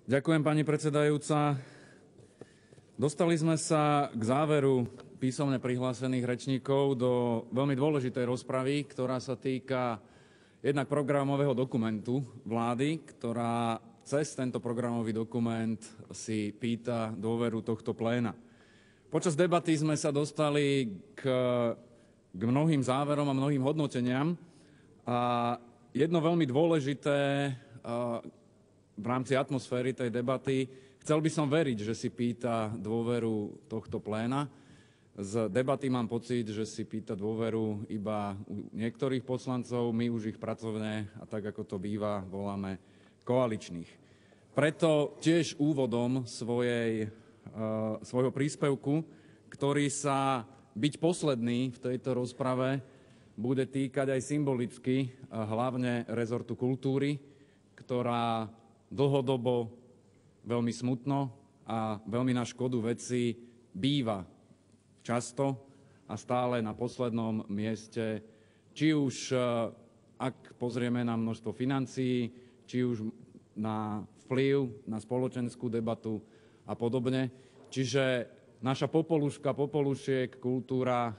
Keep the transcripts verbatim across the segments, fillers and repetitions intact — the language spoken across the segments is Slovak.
Ďakujem, pani predsedajúca. Dostali sme sa k záveru písomne prihlásených rečníkov do veľmi dôležitej rozpravy, ktorá sa týka jednak programového dokumentu vlády, ktorá cez tento programový dokument si pýta dôveru tohto pléna. Počas debaty sme sa dostali k, k mnohým záverom a mnohým hodnoteniam a jedno veľmi dôležité v rámci atmosféry tej debaty, chcel by som veriť, že si pýta dôveru tohto pléna. Z debaty mám pocit, že si pýta dôveru iba u niektorých poslancov, my už ich pracovne, a tak ako to býva, voláme koaličných. Preto tiež úvodom svojej, uh, svojho príspevku, ktorý sa byť posledný v tejto rozprave, bude týkať aj symbolicky uh, hlavne rezortu kultúry, ktorá dlhodobo veľmi smutno a veľmi na škodu veci býva často a stále na poslednom mieste, či už ak pozrieme na množstvo financií, či už na vplyv na spoločenskú debatu a podobne. Čiže naša popoluška, popolušiek, kultúra,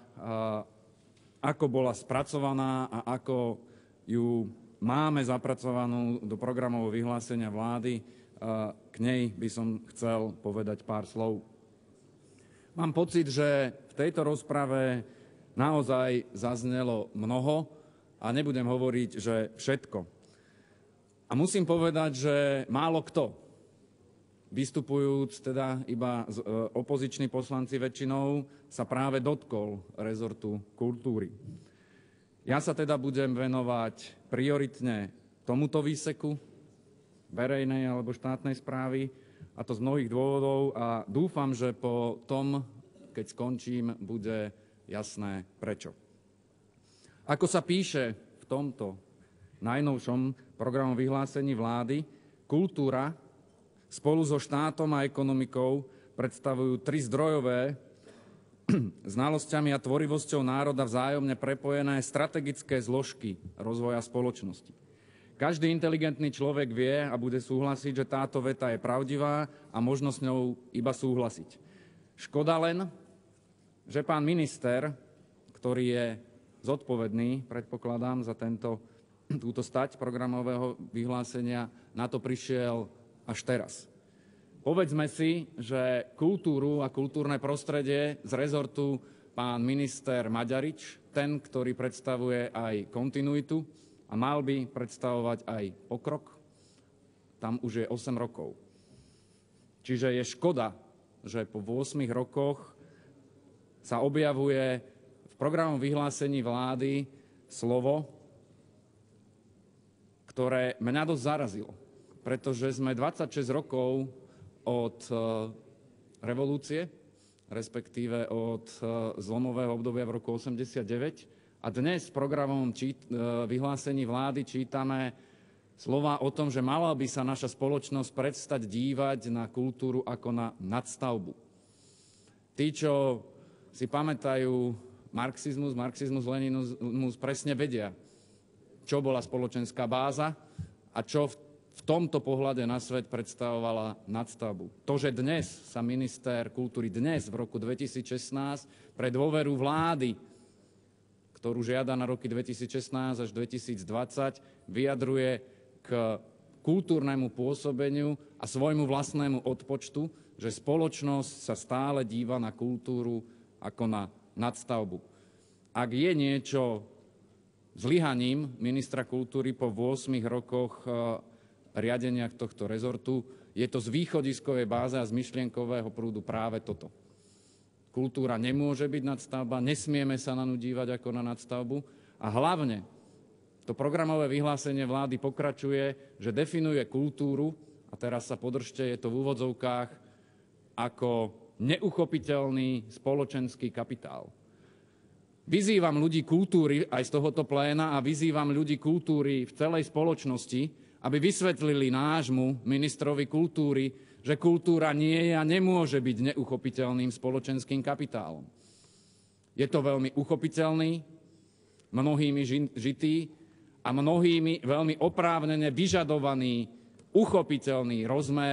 ako bola spracovaná a ako ju máme zapracovanú do programového vyhlásenia vlády, k nej by som chcel povedať pár slov. Mám pocit, že v tejto rozprave naozaj zaznelo mnoho a nebudem hovoriť, že všetko. A musím povedať, že málo kto, vystupujúc teda iba opoziční poslanci väčšinou, sa práve dotkol rezortu kultúry. Ja sa teda budem venovať prioritne tomuto výseku verejnej alebo štátnej správy, a to z mnohých dôvodov, a dúfam, že po tom, keď skončím, bude jasné prečo. Ako sa píše v tomto najnovšom programovom vyhlásení vlády, kultúra spolu so štátom a ekonomikou predstavujú tri zdrojové, znalosťami a tvorivosťou národa vzájomne prepojené strategické zložky rozvoja spoločnosti. Každý inteligentný človek vie a bude súhlasiť, že táto veta je pravdivá a možno s ňou iba súhlasiť. Škoda len, že pán minister, ktorý je zodpovedný, predpokladám, za tento, túto stať programového vyhlásenia, na to prišiel až teraz. Povedzme si, že kultúru a kultúrne prostredie z rezortu pán minister Maďarič, ten, ktorý predstavuje aj kontinuitu a mal by predstavovať aj pokrok, tam už je osem rokov. Čiže je škoda, že po ôsmich rokoch sa objavuje v programovom vyhlásení vlády slovo, ktoré mňa dosť zarazilo, pretože sme dvadsaťšesť rokov od revolúcie, respektíve od zlomového obdobia v roku osemdesiatdeväť. A dnes v programovom vyhlásení vlády čítame slova o tom, že mala by sa naša spoločnosť prestať dívať na kultúru ako na nadstavbu. Tí, čo si pamätajú marxizmus, marxizmus, leninizmus, presne vedia, čo bola spoločenská báza a čo v v tomto pohľade na svet predstavovala nadstavbu. To, že dnes sa minister kultúry dnes v roku dvetisícšestnásť pre dôveru vlády, ktorú žiada na roky dvetisícšestnásť až dvetisícdvadsať, vyjadruje k kultúrnemu pôsobeniu a svojmu vlastnému odpočtu, že spoločnosť sa stále díva na kultúru ako na nadstavbu. Ak je niečo zlyhaním ministra kultúry po ôsmich rokoch riadenia tohto rezortu, je to z východiskovej báze a z myšlienkového prúdu práve toto. Kultúra nemôže byť nadstavba, nesmieme sa na ňu dívať ako na nadstavbu a hlavne to programové vyhlásenie vlády pokračuje, že definuje kultúru, a teraz sa podržte, je to v úvodzovkách, ako neuchopiteľný spoločenský kapitál. Vyzývam ľudí kultúry aj z tohoto pléna a vyzývam ľudí kultúry v celej spoločnosti, aby vysvetlili nášmu ministrovi kultúry, že kultúra nie je a nemôže byť neuchopiteľným spoločenským kapitálom. Je to veľmi uchopiteľný, mnohými žitý a mnohými veľmi oprávnene vyžadovaný, uchopiteľný rozmer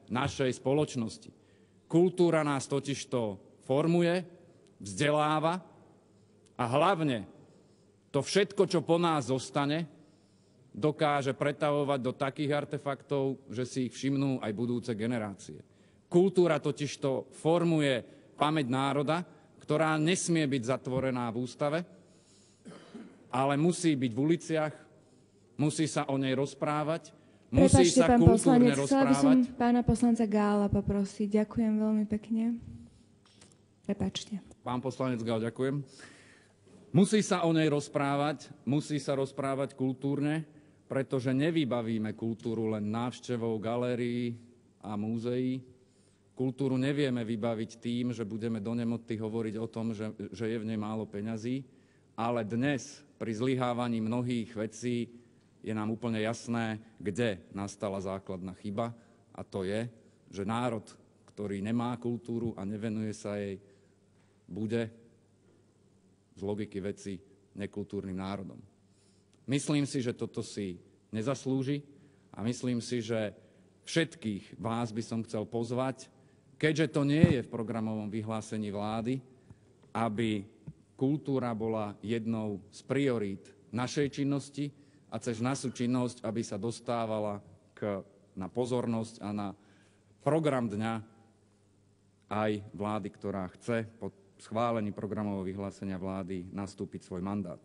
našej spoločnosti. Kultúra nás totižto formuje, vzdeláva a hlavne to všetko, čo po nás zostane, dokáže pretavovať do takých artefaktov, že si ich všimnú aj budúce generácie. Kultúra totižto formuje pamäť národa, ktorá nesmie byť zatvorená v ústave, ale musí byť v uliciach, musí sa o nej rozprávať, musí Prepáčte, sa pán kultúrne poslanec, chcela by rozprávať. som pána poslanca Gála poprosiť. Ďakujem veľmi pekne. Prepáčte. Pán poslanec Gál, ďakujem. Musí sa o nej rozprávať, musí sa rozprávať kultúrne, pretože nevybavíme kultúru len návštevou galérií a múzeí. Kultúru nevieme vybaviť tým, že budeme do nemoty hovoriť o tom, že, že je v nej málo peňazí, ale dnes pri zlyhávaní mnohých vecí je nám úplne jasné, kde nastala základná chyba, a to je, že národ, ktorý nemá kultúru a nevenuje sa jej, bude z logiky veci nekultúrnym národom. Myslím si, že toto si nezaslúži a myslím si, že všetkých vás by som chcel pozvať, keďže to nie je v programovom vyhlásení vlády, aby kultúra bola jednou z priorít našej činnosti a cez našu činnosť, aby sa dostávala k, na pozornosť a na program dňa aj vlády, ktorá chce po schválení programového vyhlásenia vlády nastúpiť svoj mandát.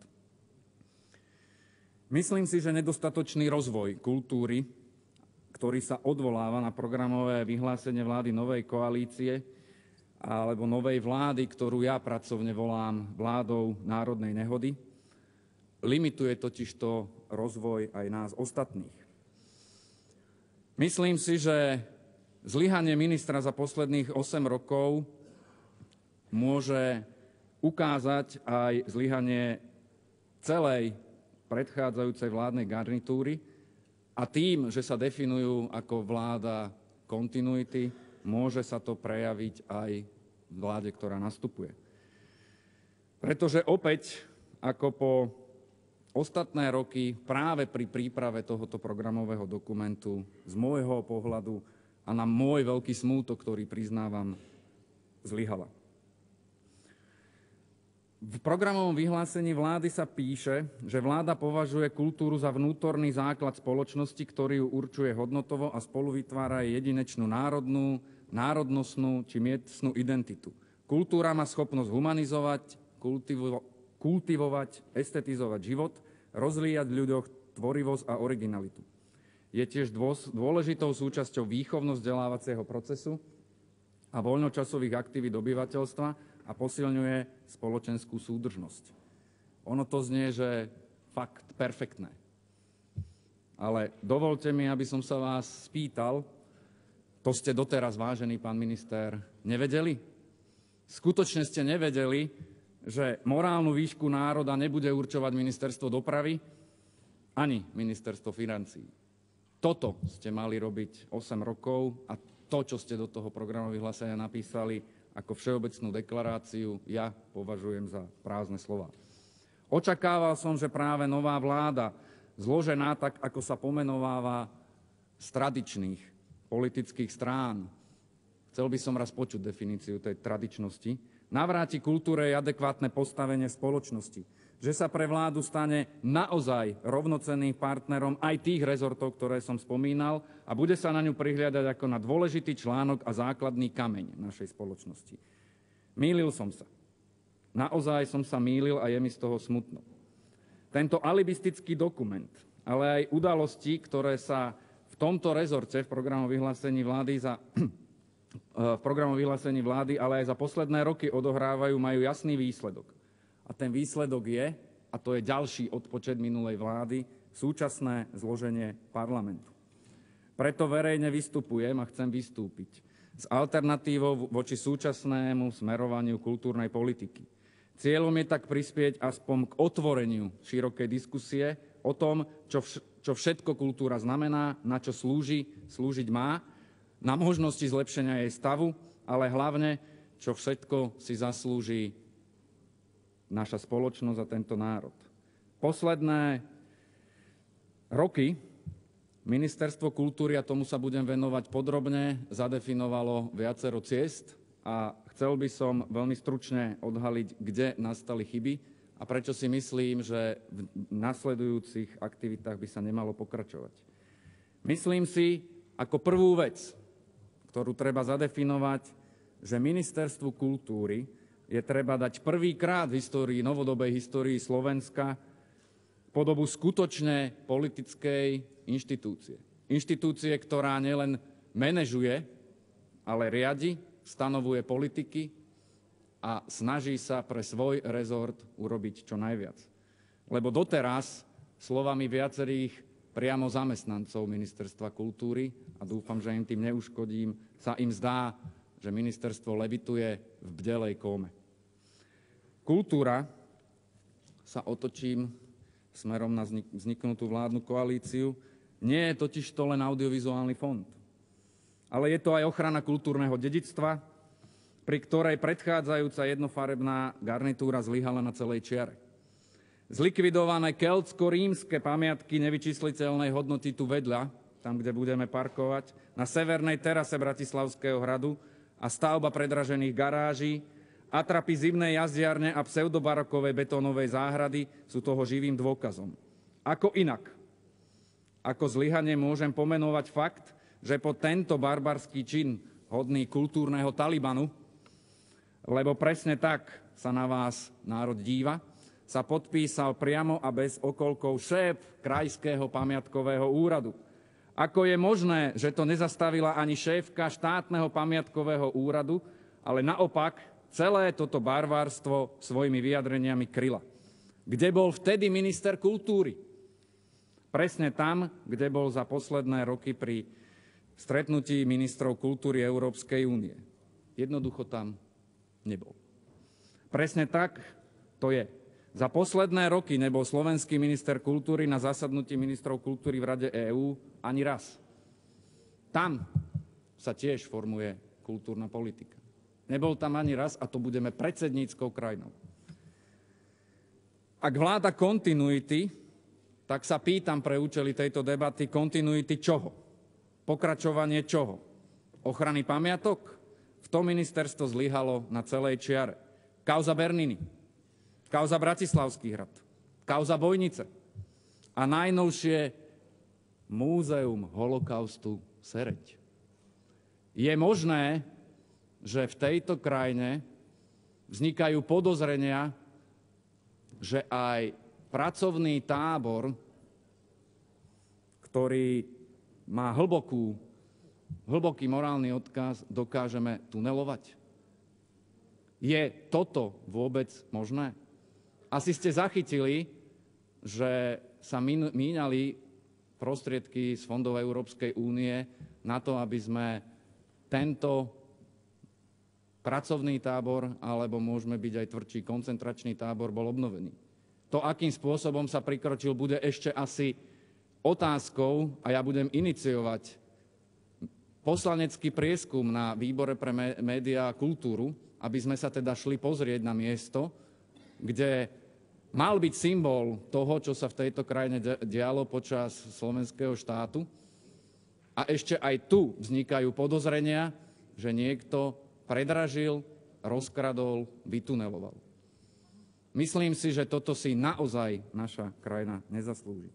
Myslím si, že nedostatočný rozvoj kultúry, ktorý sa odvoláva na programové vyhlásenie vlády novej koalície alebo novej vlády, ktorú ja pracovne volám vládou národnej nehody, limituje totižto rozvoj aj nás ostatných. Myslím si, že zlyhanie ministra za posledných osem rokov môže ukázať aj zlyhanie celej predchádzajúcej vládnej garnitúry a tým, že sa definujú ako vláda kontinuity, môže sa to prejaviť aj v vláde, ktorá nastupuje. Pretože opäť, ako po ostatné roky, práve pri príprave tohoto programového dokumentu z môjho pohľadu a na môj veľký smútok, ktorý priznávam, zlyhala. V programovom vyhlásení vlády sa píše, že vláda považuje kultúru za vnútorný základ spoločnosti, ktorý ju určuje hodnotovo a spolu vytvára jedinečnú národnú, národnostnú či miestnu identitu. Kultúra má schopnosť humanizovať, kultivo, kultivovať, estetizovať život, rozvíjať v ľuďoch tvorivosť a originalitu. Je tiež dôležitou súčasťou výchovno-vzdelávacieho procesu a voľnočasových aktivít obyvateľstva, a posilňuje spoločenskú súdržnosť. Ono to znie, že fakt perfektné. Ale dovolte mi, aby som sa vás spýtal, to ste doteraz, vážený pán minister, nevedeli? Skutočne ste nevedeli, že morálnu výšku národa nebude určovať ministerstvo dopravy ani ministerstvo financií. Toto ste mali robiť osem rokov a to, čo ste do toho programového vyhlásenia napísali, ako všeobecnú deklaráciu, ja považujem za prázdne slova. Očakával som, že práve nová vláda, zložená tak, ako sa pomenováva z tradičných politických strán, chcel by som raz počuť definíciu tej tradičnosti, navráti kultúre adekvátne postavenie spoločnosti, že sa pre vládu stane naozaj rovnocenným partnerom aj tých rezortov, ktoré som spomínal a bude sa na ňu prihliadať ako na dôležitý článok a základný kameň našej spoločnosti. Mýlil som sa. Naozaj som sa mýlil a je mi z toho smutno. Tento alibistický dokument, ale aj udalosti, ktoré sa v tomto rezorte v programovom vyhlásení vlády za v programovom vyhlásení vlády, ale aj za posledné roky odohrávajú, majú jasný výsledok. A ten výsledok je, a to je ďalší odpočet minulej vlády, súčasné zloženie parlamentu. Preto verejne vystupujem a chcem vystúpiť s alternatívou voči súčasnému smerovaniu kultúrnej politiky. Cieľom je tak prispieť aspoň k otvoreniu širokej diskusie o tom, čo, vš- čo všetko kultúra znamená, na čo slúži, slúžiť má, na možnosti zlepšenia jej stavu, ale hlavne, čo všetko si zaslúži naša spoločnosť a tento národ. Posledné roky Ministerstvo kultúry, a tomu sa budem venovať podrobne, zadefinovalo viacero ciest a chcel by som veľmi stručne odhaliť, kde nastali chyby a prečo si myslím, že v nasledujúcich aktivitách by sa nemalo pokračovať. Myslím si, ako prvú vec, ktorú treba zadefinovať, že Ministerstvu kultúry je treba dať prvýkrát v histórii, novodobej histórii Slovenska podobu skutočne politickej inštitúcie. Inštitúcie, ktorá nielen manažuje, ale riadi, stanovuje politiky a snaží sa pre svoj rezort urobiť čo najviac. Lebo doteraz, slovami viacerých priamo zamestnancov Ministerstva kultúry, a dúfam, že im tým neuškodím, sa im zdá, že ministerstvo levituje v bdelej kóme. Kultúra, sa otočím smerom na vzniknutú vládnu koalíciu, nie je totiž to len audiovizuálny fond, ale je to aj ochrana kultúrneho dedičstva, pri ktorej predchádzajúca jednofarebná garnitúra zlyhala na celej čiare. Zlikvidované keľtsko-rímske pamiatky nevyčísliteľnej hodnoty tu vedľa, tam, kde budeme parkovať, na severnej terase Bratislavského hradu a stavba predražených garáží, atrapy zimnej jazdiarne a pseudobarokovej betónovej záhrady sú toho živým dôkazom. Ako inak? Ako zlyhanie môžem pomenovať fakt, že po tento barbarský čin hodný kultúrneho Talibanu, lebo presne tak sa na vás národ díva, sa podpísal priamo a bez okolkov šéf Krajského pamiatkového úradu. Ako je možné, že to nezastavila ani šéfka štátneho pamiatkového úradu, ale naopak celé toto barvárstvo svojimi vyjadreniami kryla. Kde bol vtedy minister kultúry? Presne tam, kde bol za posledné roky pri stretnutí ministrov kultúry Európskej únie. Jednoducho tam nebol. Presne tak to je. Za posledné roky nebol slovenský minister kultúry na zasadnutí ministrov kultúry v Rade EÚ ani raz. Tam sa tiež formuje kultúrna politika. Nebol tam ani raz a to budeme predsedníckou krajinou. Ak vláda kontinuity, tak sa pýtam pre účely tejto debaty, kontinuity čoho? Pokračovanie čoho? Ochrany pamiatok? V tom ministerstvo zlyhalo na celej čiare. Kauza Berniny, kauza Bratislavský hrad, kauza Bojnice a najnovšie Múzeum holokaustu Sereď. Je možné, že v tejto krajine vznikajú podozrenia, že aj pracovný tábor, ktorý má hlbokú, hlboký morálny odkaz, dokážeme tunelovať? Je toto vôbec možné? Asi ste zachytili, že sa míňali prostriedky z fondov Európskej únie na to, aby sme tento pracovný tábor, alebo môžeme byť aj tvrdší koncentračný tábor, bol obnovený. To, akým spôsobom sa prikročil, bude ešte asi otázkou a ja budem iniciovať poslanecký prieskum na výbore pre médiá a kultúru, aby sme sa teda šli pozrieť na miesto, kde mal byť symbol toho, čo sa v tejto krajine dialo počas slovenského štátu. A ešte aj tu vznikajú podozrenia, že niekto predražil, rozkradol, vytuneloval. Myslím si, že toto si naozaj naša krajina nezaslúži.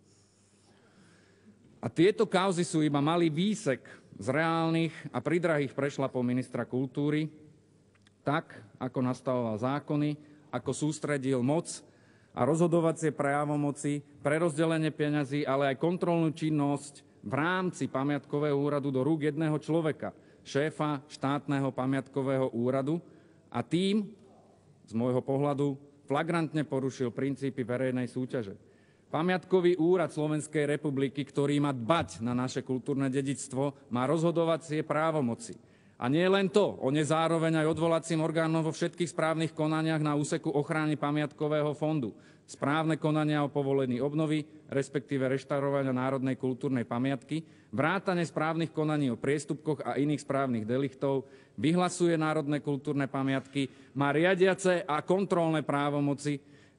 A tieto kauzy sú iba malý výsek z reálnych a pridrahých prešľapov ministra kultúry, tak, ako nastavoval zákony, ako sústredil moc a rozhodovacie právomoci, prerozdelenie peňazí, ale aj kontrolnú činnosť v rámci pamiatkového úradu do rúk jedného človeka, šéfa štátneho pamiatkového úradu, a tým, z môjho pohľadu, flagrantne porušil princípy verejnej súťaže. Pamiatkový úrad Slovenskej republiky, ktorý má dbať na naše kultúrne dedičstvo, má rozhodovacie právomoci. A nie len to, on je zároveň aj odvolacím orgánom vo všetkých správnych konaniach na úseku ochrany pamiatkového fondu. Správne konania o povolení obnovy, respektíve reštaurovania národnej kultúrnej pamiatky, vrátane správnych konaní o priestupkoch a iných správnych deliktov, vyhlasuje národné kultúrne pamiatky, má riadiace a kontrolné právomoci,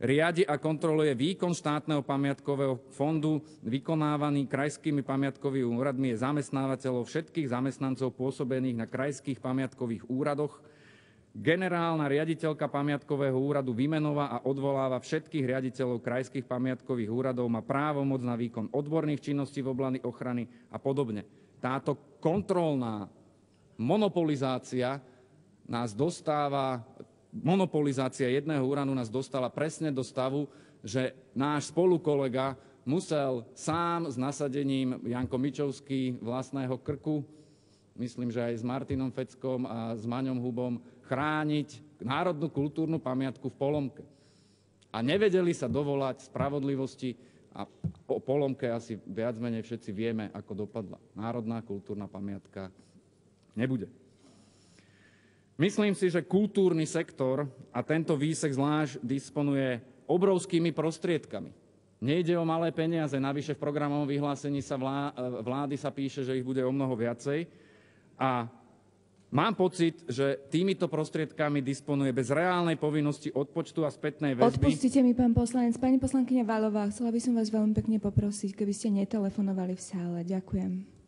riadi a kontroluje výkon štátneho pamiatkového fondu, vykonávaný krajskými pamiatkovými úradmi, je zamestnávateľom všetkých zamestnancov pôsobených na krajských pamiatkových úradoch. Generálna riaditeľka pamiatkového úradu vymenová a odvoláva všetkých riaditeľov krajských pamiatkových úradov, má právomoc na výkon odborných činností v oblasti ochrany a podobne. Táto kontrolná monopolizácia nás dostáva Monopolizácia jedného úradu nás dostala presne do stavu, že náš spolukolega musel sám s nasadením Janko Mičovský vlastného krku, myslím, že aj s Martinom Feckom a s Maňom Hubom, chrániť národnú kultúrnu pamiatku v Polomke. A nevedeli sa dovolať spravodlivosti a o Polomke asi viac menej všetci vieme, ako dopadla. Národná kultúrna pamiatka nebude. Myslím si, že kultúrny sektor, a tento výsek zvlášť, disponuje obrovskými prostriedkami. Nejde o malé peniaze, navyše v programovom vyhlásení sa vlá, vlády sa píše, že ich bude o mnoho viacej. A mám pocit, že týmito prostriedkami disponuje bez reálnej povinnosti odpočtu a spätnej väzby. Odpustite mi, pán poslanec. Pani poslankyňa Valová, chcela by som vás veľmi pekne poprosiť, keby ste netelefonovali v sále. Ďakujem.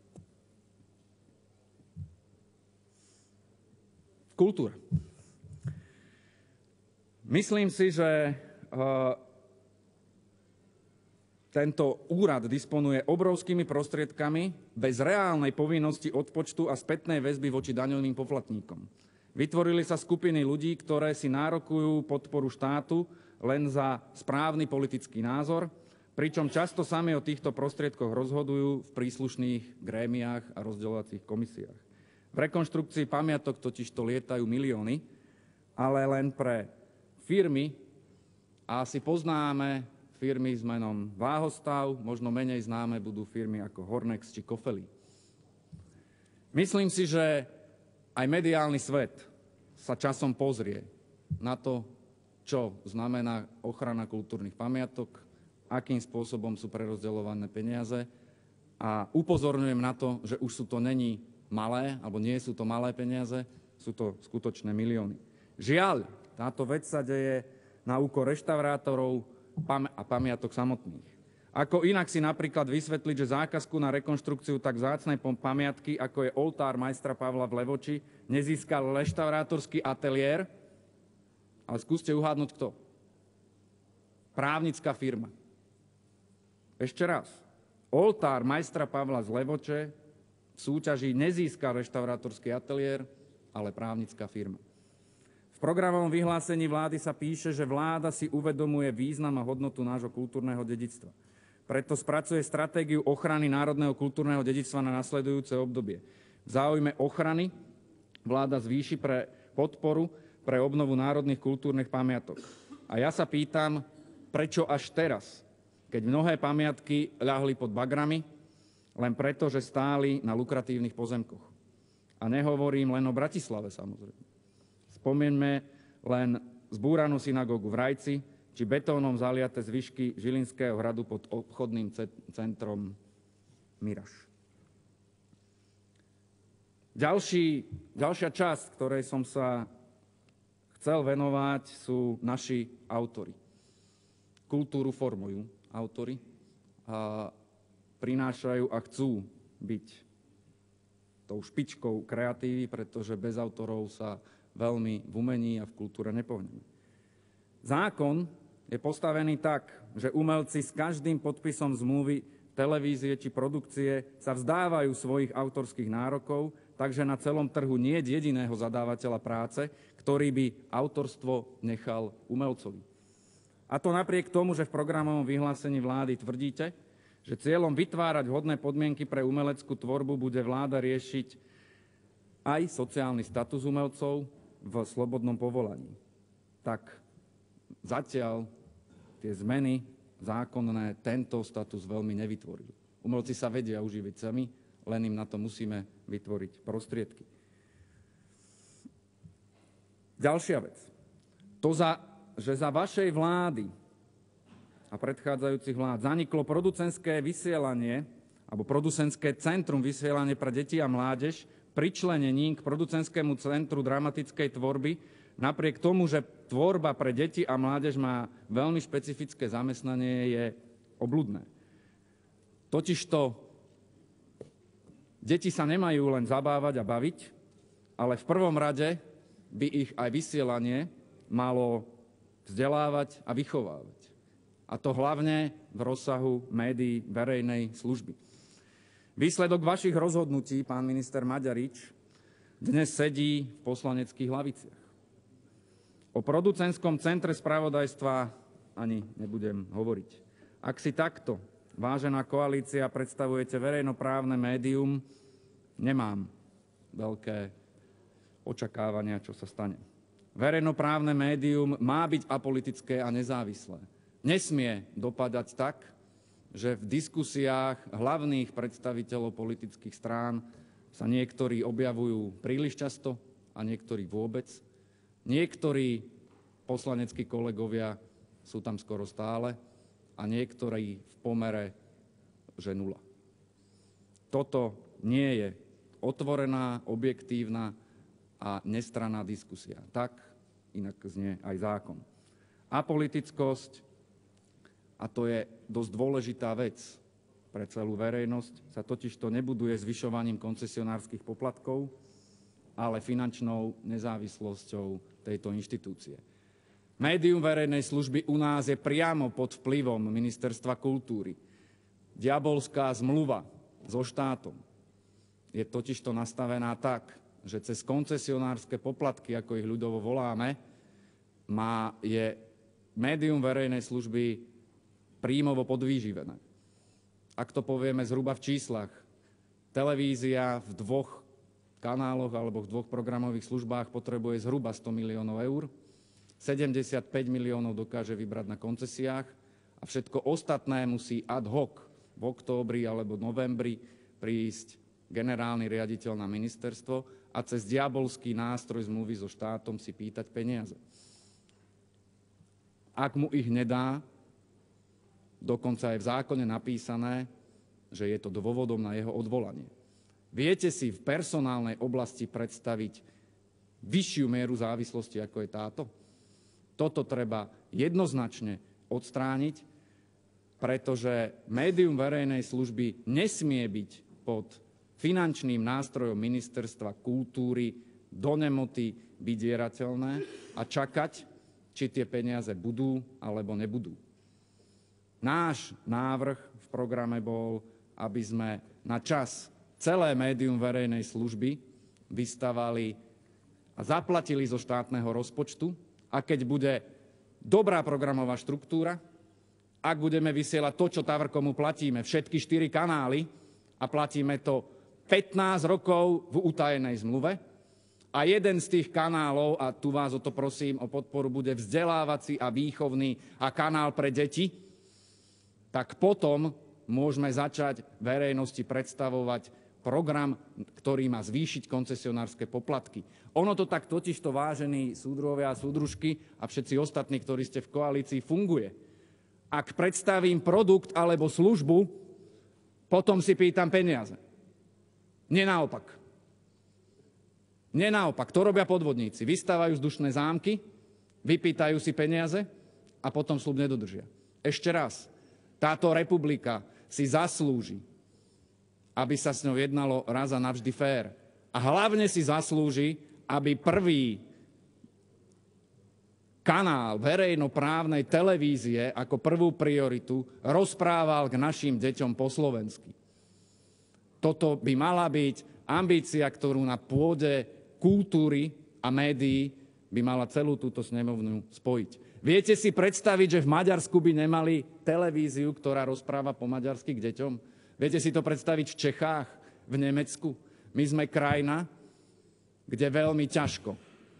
Kultúra. Myslím si, že uh, tento úrad disponuje obrovskými prostriedkami bez reálnej povinnosti odpočtu a spätnej väzby voči daňovým poplatníkom. Vytvorili sa skupiny ľudí, ktoré si nárokujú podporu štátu len za správny politický názor, pričom často sami o týchto prostriedkoch rozhodujú v príslušných grémiách a rozdeľovacích komisiách. V rekonštrukcii pamiatok totiž to lietajú milióny, ale len pre firmy, a asi poznáme firmy s menom Váhostav, možno menej známe budú firmy ako Hornex či Kofely. Myslím si, že aj mediálny svet sa časom pozrie na to, čo znamená ochrana kultúrnych pamiatok, akým spôsobom sú prerozdeľované peniaze, a upozorňujem na to, že už sú to není malé, alebo nie sú to malé peniaze, sú to skutočné milióny. Žiaľ, táto vec sa deje na úkor reštaurátorov a pamiatok samotných. Ako inak si napríklad vysvetliť, že zákazku na rekonštrukciu tak vzácnej pamiatky, ako je oltár majstra Pavla v Levoči, nezískal reštaurátorský ateliér, ale skúste uhádnuť kto. Právnická firma. Ešte raz. Oltár majstra Pavla z Levoče v súťaži nezískal reštaurátorský ateliér, ale právnická firma. V programovom vyhlásení vlády sa píše, že vláda si uvedomuje význam a hodnotu nášho kultúrneho dedičstva. Preto spracuje stratégiu ochrany národného kultúrneho dedičstva na nasledujúce obdobie. V záujme ochrany vláda zvýši pre podporu pre obnovu národných kultúrnych pamiatok. A ja sa pýtam, prečo až teraz, keď mnohé pamiatky ľahli pod bagrami, len preto, že stáli na lukratívnych pozemkoch. A nehovorím len o Bratislave, samozrejme. Spomeňme len zbúranú synagógu v Rajci, či betónom zaliate zvyšky Žilinského hradu pod obchodným centrom Miraž. Ďalší, ďalšia časť, ktorej som sa chcel venovať, sú naši autori. Kultúru formujú autori a prinášajú a chcú byť tou špičkou kreatívy, pretože bez autorov sa veľmi v umení a v kultúre nepohneme. Zákon je postavený tak, že umelci s každým podpisom zmluvy, televízie či produkcie sa vzdávajú svojich autorských nárokov, takže na celom trhu nie je jediného zadávateľa práce, ktorý by autorstvo nechal umelcovi. A to napriek tomu, že v programovom vyhlásení vlády tvrdíte, že cieľom vytvárať vhodné podmienky pre umeleckú tvorbu bude vláda riešiť aj sociálny status umelcov v slobodnom povolaní. Tak zatiaľ tie zmeny zákonné tento status veľmi nevytvorili. Umelci sa vedia uživiť sami, len im na to musíme vytvoriť prostriedky. Ďalšia vec. To, za, že za vašej vlády a predchádzajúcich vlád zaniklo producentské vysielanie alebo producentské centrum vysielanie pre deti a mládež pričlenením k producentskému centru dramatickej tvorby napriek tomu, že tvorba pre deti a mládež má veľmi špecifické zamestnanie, je obľudné. Totižto deti sa nemajú len zabávať a baviť, ale v prvom rade by ich aj vysielanie malo vzdelávať a vychovávať. A to hlavne v rozsahu médií verejnej služby. Výsledok vašich rozhodnutí, pán minister Maďarič, dnes sedí v poslaneckých hlaviciach. O producentskom centre spravodajstva ani nebudem hovoriť. Ak si takto, vážená koalícia, predstavujete verejnoprávne médium, nemám veľké očakávania, čo sa stane. Verejnoprávne médium má byť apolitické a nezávislé. Nesmie dopadať tak, že v diskusiách hlavných predstaviteľov politických strán sa niektorí objavujú príliš často a niektorí vôbec. Niektorí poslaneckí kolegovia sú tam skoro stále a niektorí v pomere, že nula. Toto nie je otvorená, objektívna a nestranná diskusia. Tak inak znie aj zákon. Apolitickosť, a to je dosť dôležitá vec pre celú verejnosť, sa totižto nebuduje zvyšovaním koncesionárskych poplatkov, ale finančnou nezávislosťou tejto inštitúcie. Médium verejnej služby u nás je priamo pod vplyvom Ministerstva kultúry. Diabolská zmluva so štátom je totižto nastavená tak, že cez koncesionárske poplatky, ako ich ľudovo voláme, má, je médium verejnej služby príjmovo podvýživené. Ak to povieme zhruba v číslach, televízia v dvoch kanáloch alebo v dvoch programových službách potrebuje zhruba sto miliónov eur, sedemdesiatpäť miliónov dokáže vybrať na koncesiách a všetko ostatné musí ad hoc v októbri alebo novembri prísť generálny riaditeľ na ministerstvo a cez diabolský nástroj zmluvy so štátom si pýtať peniaze. Ak mu ich nedá, dokonca je v zákone napísané, že je to dôvodom na jeho odvolanie. Viete si v personálnej oblasti predstaviť vyššiu mieru závislosti, ako je táto? Toto treba jednoznačne odstrániť, pretože médium verejnej služby nesmie byť pod finančným nástrojom Ministerstva kultúry do nemoty vydierateľné a čakať, či tie peniaze budú alebo nebudú. Náš návrh v programe bol, aby sme na čas celé médium verejnej služby vystavali a zaplatili zo štátneho rozpočtu, a keď bude dobrá programová štruktúra, ak budeme vysielať to, čo Tavrkomu platíme, všetky štyri kanály a platíme to pätnásť rokov v utajenej zmluve a jeden z tých kanálov, a tu vás o to prosím o podporu, bude vzdelávací a výchovný a kanál pre deti, tak potom môžeme začať verejnosti predstavovať program, ktorý má zvýšiť koncesionárske poplatky. Ono to tak totižto, vážení súdruhovia a súdružky a všetci ostatní, ktorí ste v koalícii, funguje. Ak predstavím produkt alebo službu, potom si pýtam peniaze. Nie naopak. Nie naopak. To robia podvodníci. Vystávajú vzdušné zámky, vypýtajú si peniaze a potom sľub nedodržia. Ešte raz. Táto republika si zaslúži, aby sa s ňou jednalo raz a navždy fér. A hlavne si zaslúži, aby prvý kanál verejnoprávnej televízie ako prvú prioritu rozprával k našim deťom po slovensky. Toto by mala byť ambícia, ktorú na pôde kultúry a médií by mala celú túto snemovňu spojiť. Viete si predstaviť, že v Maďarsku by nemali televíziu, ktorá rozpráva po maďarsky k deťom? Viete si to predstaviť v Čechách, v Nemecku? My sme krajina, kde veľmi ťažko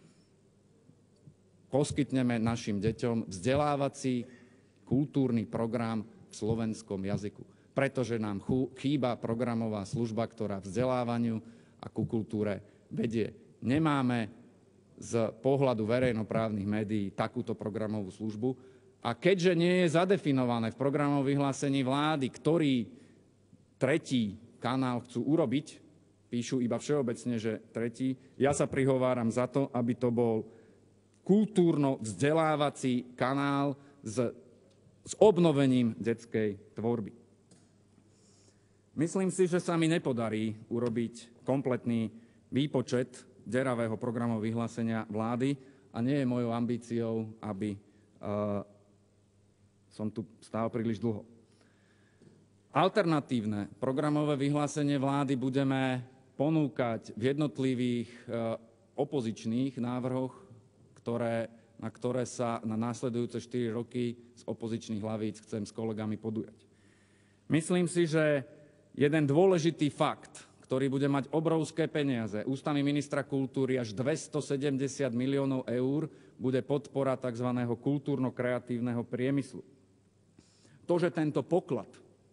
poskytneme našim deťom vzdelávací kultúrny program v slovenskom jazyku. Pretože nám chýba programová služba, ktorá vzdelávaniu a ku kultúre vedie. Nemáme z pohľadu verejnoprávnych médií takúto programovú službu. A keďže nie je zadefinované v programovom vyhlásení vlády, ktorý tretí kanál chcú urobiť, píšu iba všeobecne, že tretí, ja sa prihováram za to, aby to bol kultúrno-vzdelávací kanál s, s obnovením detskej tvorby. Myslím si, že sa mi nepodarí urobiť kompletný výpočet deravého programového vyhlásenia vlády a nie je mojou ambíciou, aby uh, som tu stál príliš dlho. Alternatívne programové vyhlásenie vlády budeme ponúkať v jednotlivých uh, opozičných návrhoch, ktoré, na ktoré sa na následujúce štyri roky z opozičných hlavíc chcem s kolegami podujať. Myslím si, že jeden dôležitý fakt, ktorý bude mať obrovské peniaze, ústami ministra kultúry až dvestosedemdesiat miliónov eur, bude podpora tzv. Kultúrno-kreatívneho priemyslu. To, že tento poklad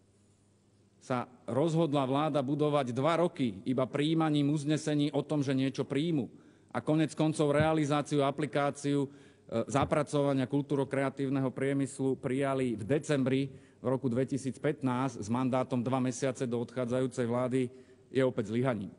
sa rozhodla vláda budovať dva roky iba prijímaním uznesení o tom, že niečo príjmu a konec koncov realizáciu a aplikáciu e, zapracovania kultúro-kreatívneho priemyslu prijali v decembri v roku dvetisícpätnásť s mandátom dva mesiace do odchádzajúcej vlády, je opäť zlyhaním.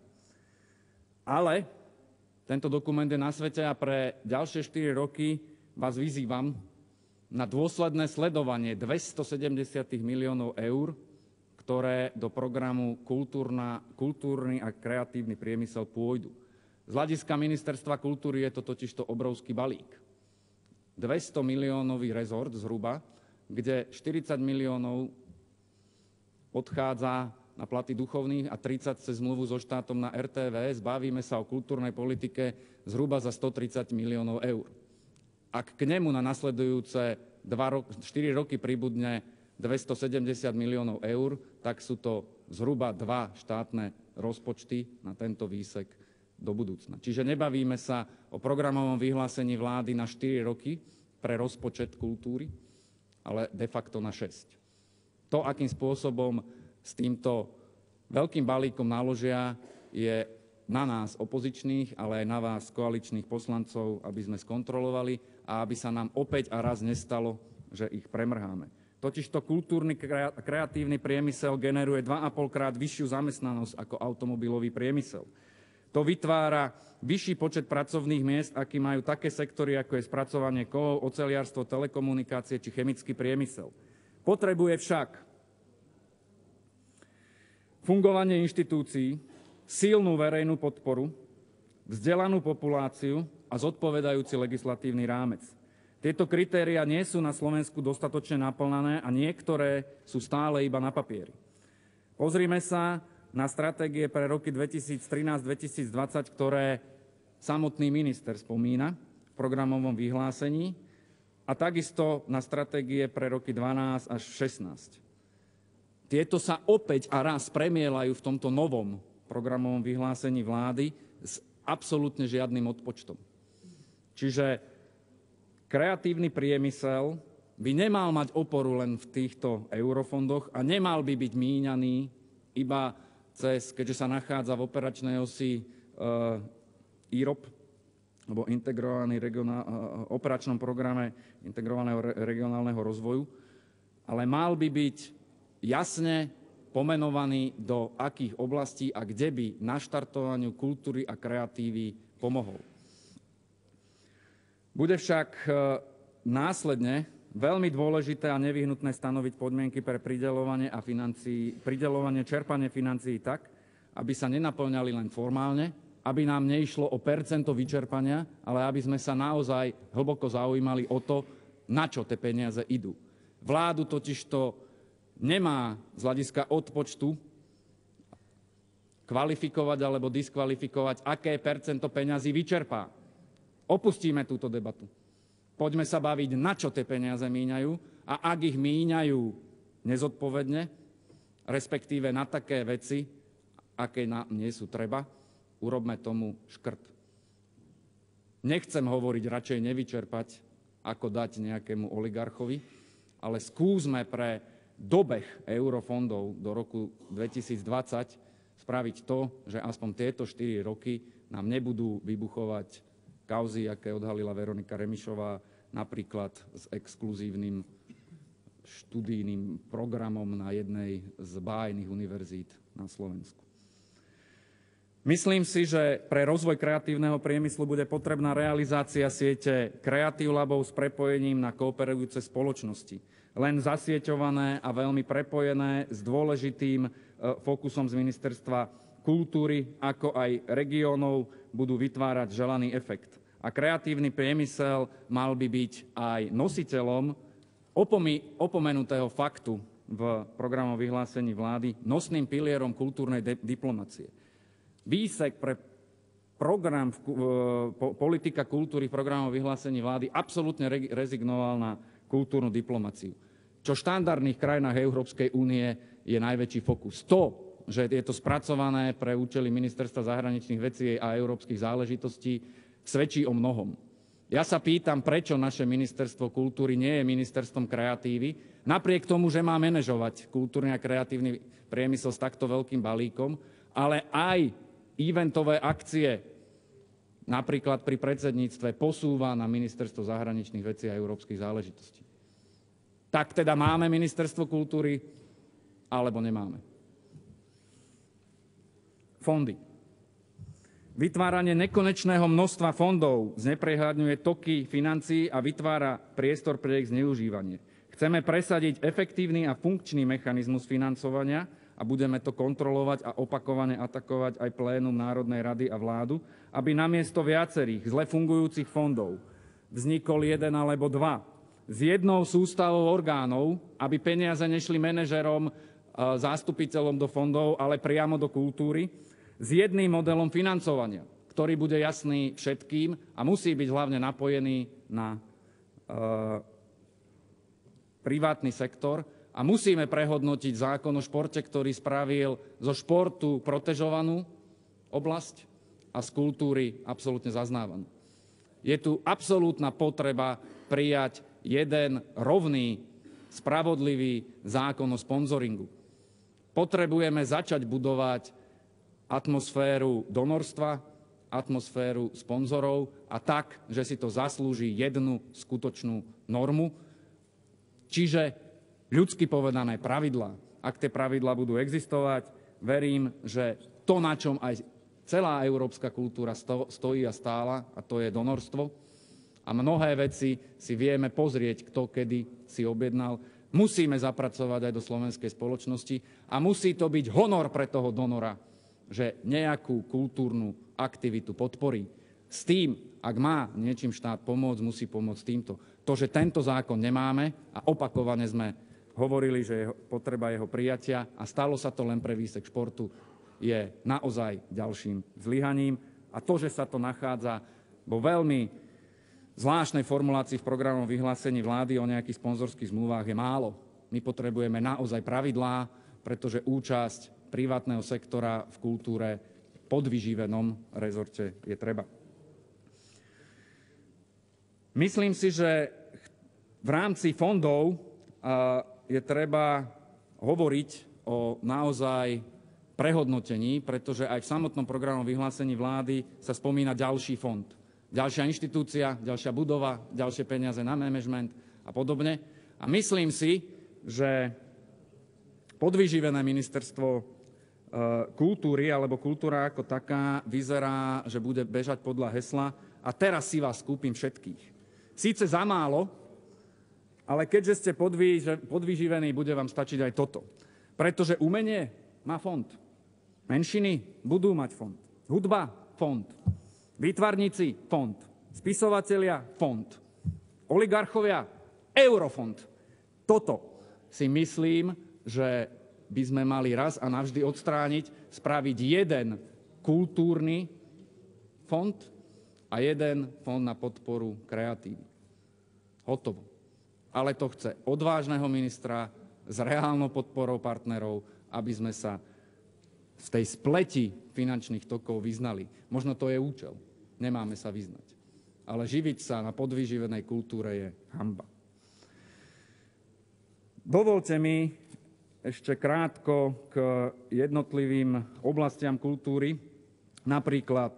Ale tento dokument je na svete a pre ďalšie štyri roky vás vyzývam na dôsledné sledovanie dvestosedemdesiat miliónov eur, ktoré do programu kultúrna, kultúrny a kreatívny priemysel pôjdu. Z hľadiska Ministerstva kultúry je to totižto obrovský balík. dvesto miliónový rezort zhruba, kde štyridsať miliónov odchádza na platy duchovných a tridsať cez zmluvu so štátom na er té vé. Zbavíme sa o kultúrnej politike zhruba za stotridsať miliónov eur. Ak k nemu na nasledujúce štyri roky pribudne dvestosedemdesiat miliónov eur, tak sú to zhruba dva štátne rozpočty na tento výsek do budúcna. Čiže nebavíme sa o programovom vyhlásení vlády na štyri roky pre rozpočet kultúry, ale de facto na šesť. To, akým spôsobom s týmto veľkým balíkom naložia, je na nás opozičných, ale aj na vás koaličných poslancov, aby sme skontrolovali a aby sa nám opäť a raz nestalo, že ich premrháme. Totižto kultúrny kreatívny priemysel generuje dva a pol krát vyššiu zamestnanosť ako automobilový priemysel. To vytvára vyšší počet pracovných miest, aký majú také sektory, ako je spracovanie kovov, oceliarstvo, telekomunikácie či chemický priemysel. Potrebuje však fungovanie inštitúcií, silnú verejnú podporu, vzdelanú populáciu a zodpovedajúci legislatívny rámec. Tieto kritériá nie sú na Slovensku dostatočne naplnané a niektoré sú stále iba na papieri. Pozrime sa na stratégie pre roky dvetisíctrinásť dvetisícdvadsať, ktoré samotný minister spomína v programovom vyhlásení, a takisto na stratégie pre roky dvanásť až šestnásť. Tieto sa opäť a raz premielajú v tomto novom programovom vyhlásení vlády s absolútne žiadnym odpočtom. Čiže kreatívny priemysel by nemal mať oporu len v týchto eurofondoch a nemal by byť míňaný iba cez, keďže sa nachádza v operačnej osi uh, í er ó pé, alebo integrovaný regionál, uh, operačnom programe integrovaného re, regionálneho rozvoju, ale mal by byť jasne pomenovaný, do akých oblastí a kde by naštartovaniu kultúry a kreatívy pomohol. Bude však uh, následne veľmi dôležité a nevyhnutné stanoviť podmienky pre prideľovanie a financií, prideľovanie, čerpanie financií tak, aby sa nenaplňali len formálne, aby nám neišlo o percento vyčerpania, ale aby sme sa naozaj hlboko zaujímali o to, na čo tie peniaze idú. Vládu totižto nemá z hľadiska odpočtu kvalifikovať alebo diskvalifikovať, aké percento peňazí vyčerpá. Opustíme túto debatu. Poďme sa baviť, na čo tie peniaze míňajú a ak ich míňajú nezodpovedne, respektíve na také veci, aké nám nie sú treba, urobme tomu škrt. Nechcem hovoriť radšej nevyčerpať, ako dať nejakému oligarchovi, ale skúsme pre dobeh eurofondov do roku dvetisícdvadsať spraviť to, že aspoň tieto štyri roky nám nebudú vybuchovať kauzy, aké odhalila Veronika Remišová, napríklad s exkluzívnym študijným programom na jednej z bájnych univerzít na Slovensku. Myslím si, že pre rozvoj kreatívneho priemyslu bude potrebná realizácia siete Creative Labov s prepojením na kooperujúce spoločnosti. Len zasieťované a veľmi prepojené s dôležitým fokusom z Ministerstva kultúry, ako aj regiónov, budú vytvárať želaný efekt. A kreatívny priemysel mal by byť aj nositeľom opomi- opomenutého faktu v programovom vyhlásení vlády, nosným pilierom kultúrnej diplomacie. Výsek pre program po, politika kultúry v programovom vyhlásení vlády absolútne re, rezignoval na kultúrnu diplomáciu. Čo v štandardných krajinách Európskej únie je najväčší fokus. To, že je to spracované pre účely Ministerstva zahraničných vecí a európskych záležitostí, svedčí o mnohom. Ja sa pýtam, prečo naše Ministerstvo kultúry nie je ministerstvom kreatívy, napriek tomu, že má manažovať kultúrny a kreatívny priemysel s takto veľkým balíkom, ale aj eventové akcie, napríklad pri predsedníctve, posúva na Ministerstvo zahraničných vecí a európskych záležitostí. Tak teda máme Ministerstvo kultúry, alebo nemáme. Fondy. Vytváranie nekonečného množstva fondov zneprehľadňuje toky financií a vytvára priestor pre ich zneužívanie. Chceme presadiť efektívny a funkčný mechanizmus financovania a budeme to kontrolovať a opakovane atakovať aj plénum Národnej rady a vládu, aby namiesto viacerých zle fungujúcich fondov vznikol jeden alebo dva s jednou sústavou orgánov, aby peniaze nešli manažerom, zástupiteľom do fondov, ale priamo do kultúry, s jedným modelom financovania, ktorý bude jasný všetkým a musí byť hlavne napojený na e, privátny sektor. A musíme prehodnotiť zákon o športe, ktorý spravil zo športu protežovanú oblasť a z kultúry absolútne zaznávanú. Je tu absolútna potreba prijať jeden rovný, spravodlivý zákon o sponzoringu. Potrebujeme začať budovať atmosféru donorstva, atmosféru sponzorov a tak, že si to zaslúži jednu skutočnú normu, čiže ľudsky povedané pravidlá. Ak tie pravidlá budú existovať, verím, že to, na čom aj celá európska kultúra stojí a stála, a to je donorstvo, a mnohé veci si vieme pozrieť, kto kedy si objednal, musíme zapracovať aj do slovenskej spoločnosti a musí to byť honor pre toho donora, že nejakú kultúrnu aktivitu podporí. S tým, ak má niečím štát pomôcť, musí pomôcť týmto. To, že tento zákon nemáme a opakovane sme hovorili, že je potreba jeho prijatia a stalo sa to len pre výsek športu, je naozaj ďalším zlyhaním. A to, že sa to nachádza vo veľmi zvláštnej formulácii v programovom vyhlásení vlády o nejakých sponzorských zmluvách, je málo. My potrebujeme naozaj pravidlá, pretože účasť privátneho sektora v kultúre podvyživenom rezorte je treba. Myslím si, že v rámci fondov je treba hovoriť o naozaj prehodnotení, pretože aj v samotnom programovom vyhlásení vlády sa spomína ďalší fond. Ďalšia inštitúcia, ďalšia budova, ďalšie peniaze na manažment a podobne. A myslím si, že podvyživené ministerstvo kultúry alebo kultúra ako taká vyzerá, že bude bežať podľa hesla a teraz si vás kúpim všetkých. Síce za málo, ale keďže ste podvyživení, bude vám stačiť aj toto. Pretože umenie má fond. Menšiny budú mať fond. Hudba – fond. Výtvarníci – fond. Spisovatelia – fond. Oligarchovia – eurofond. Toto si myslím, že by sme mali raz a navždy odstrániť, spraviť jeden kultúrny fond a jeden fond na podporu kreatívy. Hotovo. Ale to chce odvážneho ministra s reálnou podporou partnerov, aby sme sa z tej spleti finančných tokov vyznali. Možno to je účel. Nemáme sa vyznať. Ale živiť sa na podvyživenej kultúre je hanba. Dovolte mi ešte krátko k jednotlivým oblastiam kultúry. Napríklad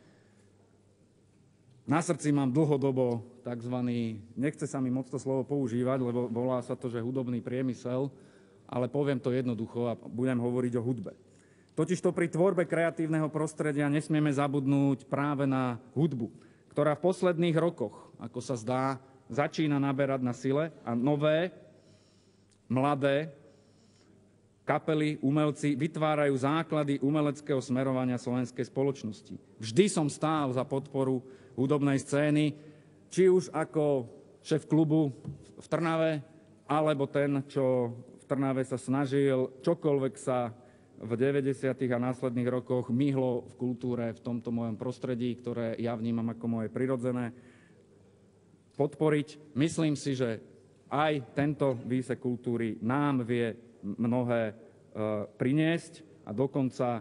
na srdci mám dlhodobo takzvaný, nechce sa mi moc to slovo používať, lebo volá sa to, že hudobný priemysel, ale poviem to jednoducho a budem hovoriť o hudbe. Totižto pri tvorbe kreatívneho prostredia nesmieme zabudnúť práve na hudbu, ktorá v posledných rokoch, ako sa zdá, začína naberať na sile a nové, mladé kapely, umelci vytvárajú základy umeleckého smerovania slovenskej spoločnosti. Vždy som stál za podporu hudobnej scény, či už ako šéf klubu v Trnave, alebo ten, čo v Trnave sa snažil čokoľvek sa v deväťdesiatych a následných rokoch myhlo v kultúre v tomto mojom prostredí, ktoré ja vnímam ako moje prirodzené, podporiť. Myslím si, že aj tento výsek kultúry nám vie mnohé e, priniesť a dokonca e,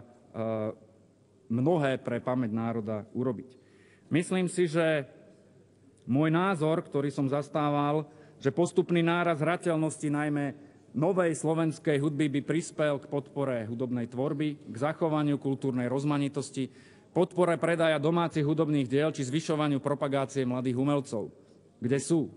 mnohé pre pamäť národa urobiť. Myslím si, že môj názor, ktorý som zastával, že postupný náraz hrateľnosti najmä novej slovenskej hudby by prispel k podpore hudobnej tvorby, k zachovaniu kultúrnej rozmanitosti, podpore predaja domácich hudobných diel či zvyšovaniu propagácie mladých umelcov. Kde sú?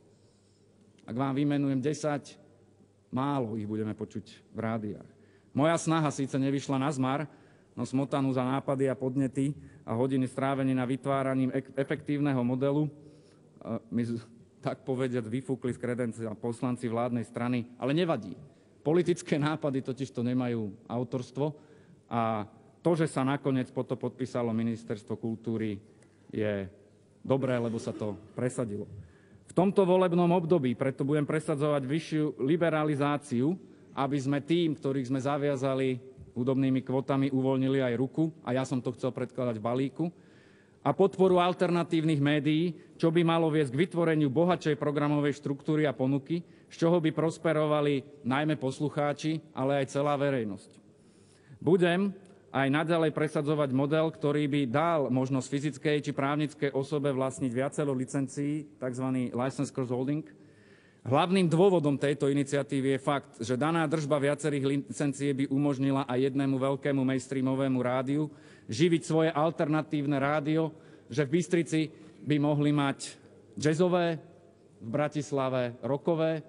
Ak vám vymenujem desať, málo ich budeme počuť v rádiách. Moja snaha síce nevyšla na zmar, no smotanú za nápady a podnety a hodiny strávení na vytváraním efektívneho modelu mi tak povediať vyfúkli z kredencia poslanci vládnej strany, ale nevadí. Politické nápady totižto nemajú autorstvo a to, že sa nakoniec potom podpísalo Ministerstvo kultúry, je dobré, lebo sa to presadilo. V tomto volebnom období preto budem presadzovať vyššiu liberalizáciu, aby sme tým, ktorých sme zaviazali hudobnými kvotami, uvoľnili aj ruku, a ja som to chcel predkladať v balíku, a podporu alternatívnych médií, čo by malo viesť k vytvoreniu bohatšej programovej štruktúry a ponuky, z čoho by prosperovali najmä poslucháči, ale aj celá verejnosť. Budem aj naďalej presadzovať model, ktorý by dal možnosť fyzickej či právnickej osobe vlastniť viacero licencií, tzv. license cross-holding. Hlavným dôvodom tejto iniciatívy je fakt, že daná držba viacerých licencií by umožnila aj jednému veľkému mainstreamovému rádiu živiť svoje alternatívne rádio, že v Bystrici by mohli mať jazzové, v Bratislave rockové,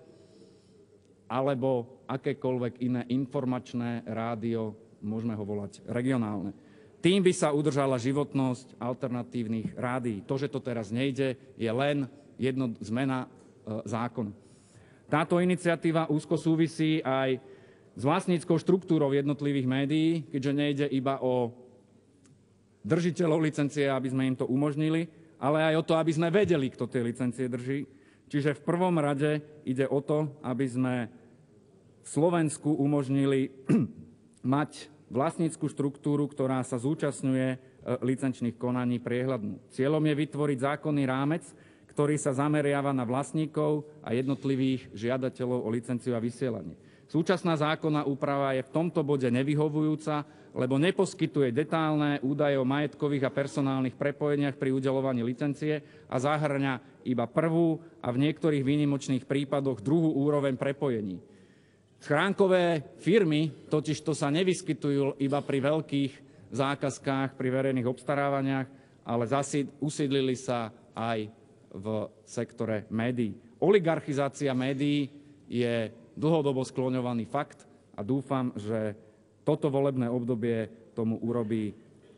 alebo akékoľvek iné informačné rádio, môžeme ho volať regionálne. Tým by sa udržala životnosť alternatívnych rádií. To, že to teraz nejde, je len jedna zmena e, zákona. Táto iniciatíva úzko súvisí aj s vlastníckou štruktúrou jednotlivých médií, keďže nejde iba o držiteľov licencie, aby sme im to umožnili, ale aj o to, aby sme vedeli, kto tie licencie drží. Čiže v prvom rade ide o to, aby sme v Slovensku umožnili mať vlastnícku štruktúru, ktorá sa zúčastňuje licenčných konaní priehľadnú. Cieľom je vytvoriť zákonný rámec, ktorý sa zameriava na vlastníkov a jednotlivých žiadateľov o licenciu a vysielanie. Súčasná zákonná úprava je v tomto bode nevyhovujúca, lebo neposkytuje detailné údaje o majetkových a personálnych prepojeniach pri udeľovaní licencie a zahŕňa iba prvú a v niektorých výnimočných prípadoch druhú úroveň prepojení. Schránkové firmy totižto sa nevyskytujú iba pri veľkých zákazkách, pri verejných obstarávaniach, ale usídlili sa aj v sektore médií. Oligarchizácia médií je dlhodobo skloňovaný fakt a dúfam, že toto volebné obdobie tomu urobí,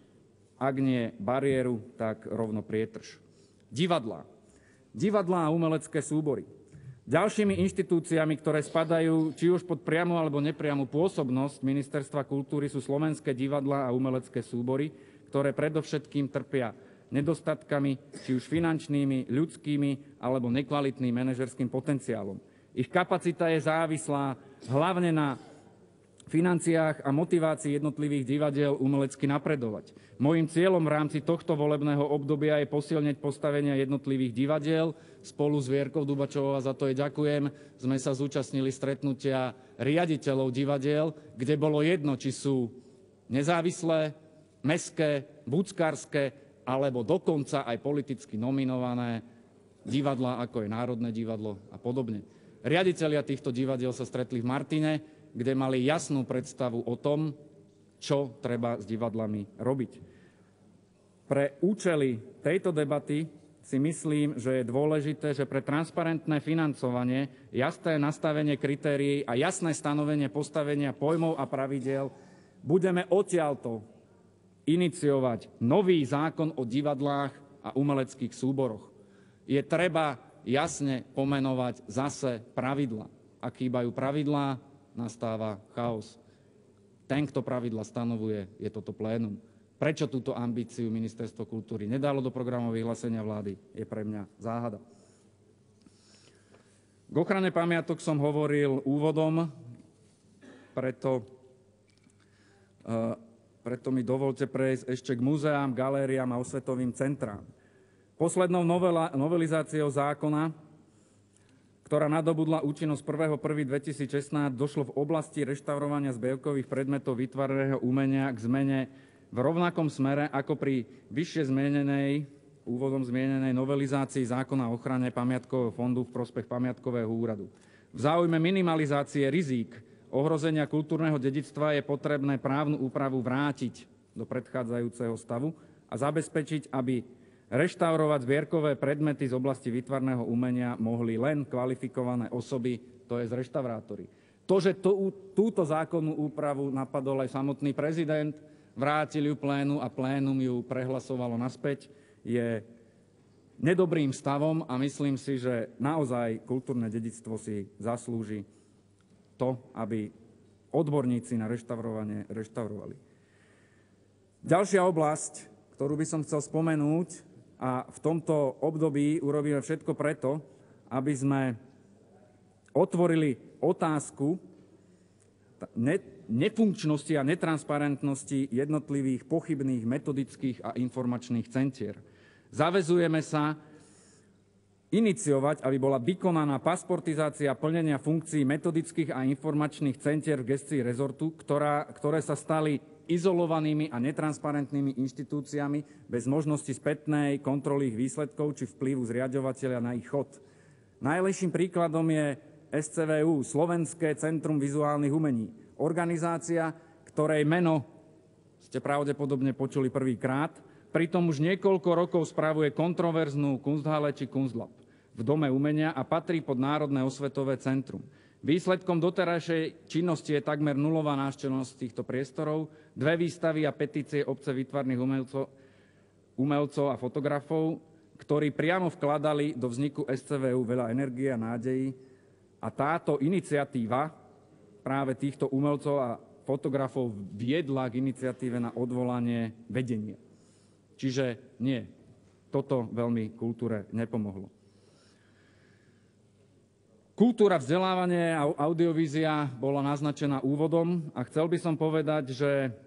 ak nie bariéru, tak rovno prietrž. Divadlá. Divadlá a umelecké súbory. Ďalšími inštitúciami, ktoré spadajú či už pod priamu alebo nepriamu pôsobnosť Ministerstva kultúry, sú slovenské divadlá a umelecké súbory, ktoré predovšetkým trpia nedostatkami, či už finančnými, ľudskými alebo nekvalitným manažerským potenciálom. Ich kapacita je závislá hlavne na financiách a motivácii jednotlivých divadiel umelecky napredovať. Mojím cieľom v rámci tohto volebného obdobia je posilniť postavenia jednotlivých divadiel. Spolu s Vierkou Dubačovou, a za to jej ďakujem, sme sa zúčastnili stretnutia riaditeľov divadiel, kde bolo jedno, či sú nezávislé, mestské, buckárske, alebo dokonca aj politicky nominované divadlá, ako je Národné divadlo a podobne. Riaditelia týchto divadiel sa stretli v Martine, kde mali jasnú predstavu o tom, čo treba s divadlami robiť. Pre účely tejto debaty si myslím, že je dôležité, že pre transparentné financovanie, jasné nastavenie kritérií a jasné stanovenie postavenia pojmov a pravidiel budeme odtiaľto iniciovať nový zákon o divadlách a umeleckých súboroch. Je treba jasne pomenovať zase pravidla. Ak chýbajú pravidlá, nastáva chaos. Ten, kto pravidla stanovuje, je toto plénum. Prečo túto ambíciu Ministerstvo kultúry nedalo do programového vyhlásenia vlády, je pre mňa záhada. K ochrane pamiatok som hovoril úvodom, preto, uh, preto mi dovolte prejsť ešte k muzeám, galériám a osvetovým centrám. Poslednou novela, novelizáciou zákona, ktorá nadobudla účinnosť prvého prvého dvetisícšestnásť, došlo v oblasti reštaurovania zbierkových predmetov výtvarného umenia k zmene v rovnakom smere ako pri vyššie zmienenej, úvodom zmienenej novelizácii zákona o ochrane pamiatkového fondu v prospech pamiatkového úradu. V záujme minimalizácie rizík ohrozenia kultúrneho dedičstva je potrebné právnu úpravu vrátiť do predchádzajúceho stavu a zabezpečiť, aby reštaurovať zbierkové predmety z oblasti výtvarného umenia mohli len kvalifikované osoby, to je reštaurátori. To, že to, túto zákonnú úpravu napadol aj samotný prezident, vrátil ju plénu a plénum ju prehlasovalo naspäť, je nedobrým stavom a myslím si, že naozaj kultúrne dedičstvo si zaslúži to, aby odborníci na reštaurovanie reštaurovali. Ďalšia oblasť, ktorú by som chcel spomenúť, a v tomto období urobíme všetko preto, aby sme otvorili otázku nefunkčnosti a netransparentnosti jednotlivých pochybných metodických a informačných centier. Zavezujeme sa iniciovať, aby bola vykonaná pasportizácia plnenia funkcií metodických a informačných centier v gestii rezortu, ktorá, ktoré sa stali izolovanými a netransparentnými inštitúciami bez možnosti spätnej kontroly ich výsledkov či vplyvu zriaďovateľa na ich chod. Najlepším príkladom je es cé vé ú, Slovenské centrum vizuálnych umení. Organizácia, ktorej meno ste pravdepodobne počuli prvýkrát, pritom už niekoľko rokov spravuje kontroverznú Kunsthalle či Kunstlab v Dome umenia a patrí pod Národné osvetové centrum. Výsledkom doterajšej činnosti je takmer nulová návštevnosť týchto priestorov, dve výstavy a petície obce výtvarných umelcov, umelcov a fotografov, ktorí priamo vkladali do vzniku es cé vé ú veľa energie a nádejí. A táto iniciatíva práve týchto umelcov a fotografov viedla k iniciatíve na odvolanie vedenia. Čiže nie, toto veľmi kultúre nepomohlo. Kultúra, vzdelávanie a audiovízia bola naznačená úvodom a chcel by som povedať, že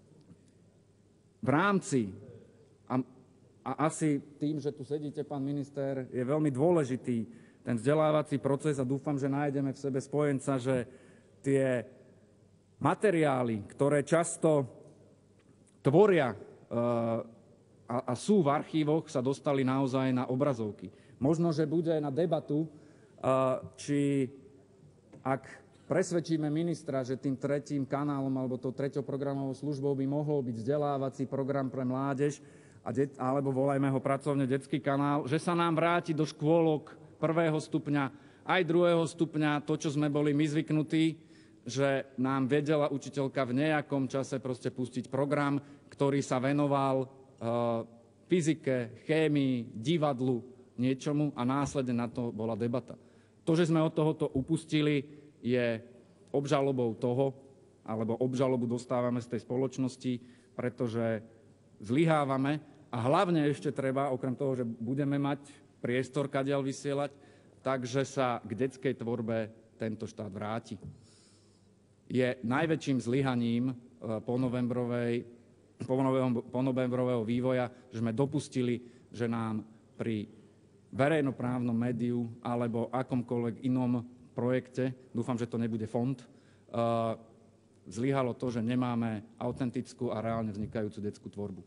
v rámci, a, a asi tým, že tu sedíte, pán minister, je veľmi dôležitý ten vzdelávací proces a dúfam, že nájdeme v sebe spojenca, že tie materiály, ktoré často tvoria e, a, a sú v archívoch, sa dostali naozaj na obrazovky. Možno, že bude na debatu, či ak presvedčíme ministra, že tým tretím kanálom alebo tou treťou programovou službou by mohol byť vzdelávací program pre mládež, a det, alebo volajme ho pracovne detský kanál, že sa nám vráti do škôlok prvého stupňa, aj druhého stupňa, to, čo sme boli my zvyknutí, že nám vedela učiteľka v nejakom čase proste pustiť program, ktorý sa venoval uh, fyzike, chémii, divadlu, niečomu a následne na to bola debata. To, že sme od tohoto upustili, je obžalobou toho, alebo obžalobu dostávame z tej spoločnosti, pretože zlyhávame a hlavne ešte treba, okrem toho, že budeme mať priestor, kadiaľ vysielať, takže sa k detskej tvorbe tento štát vráti. Je najväčším zlyhaním po novembrovej, po novembrového vývoja, že sme dopustili, že nám pri verejnoprávnom médiu alebo akomkoľvek inom projekte, dúfam, že to nebude fond, uh, zlyhalo to, že nemáme autentickú a reálne vznikajúcu detskú tvorbu.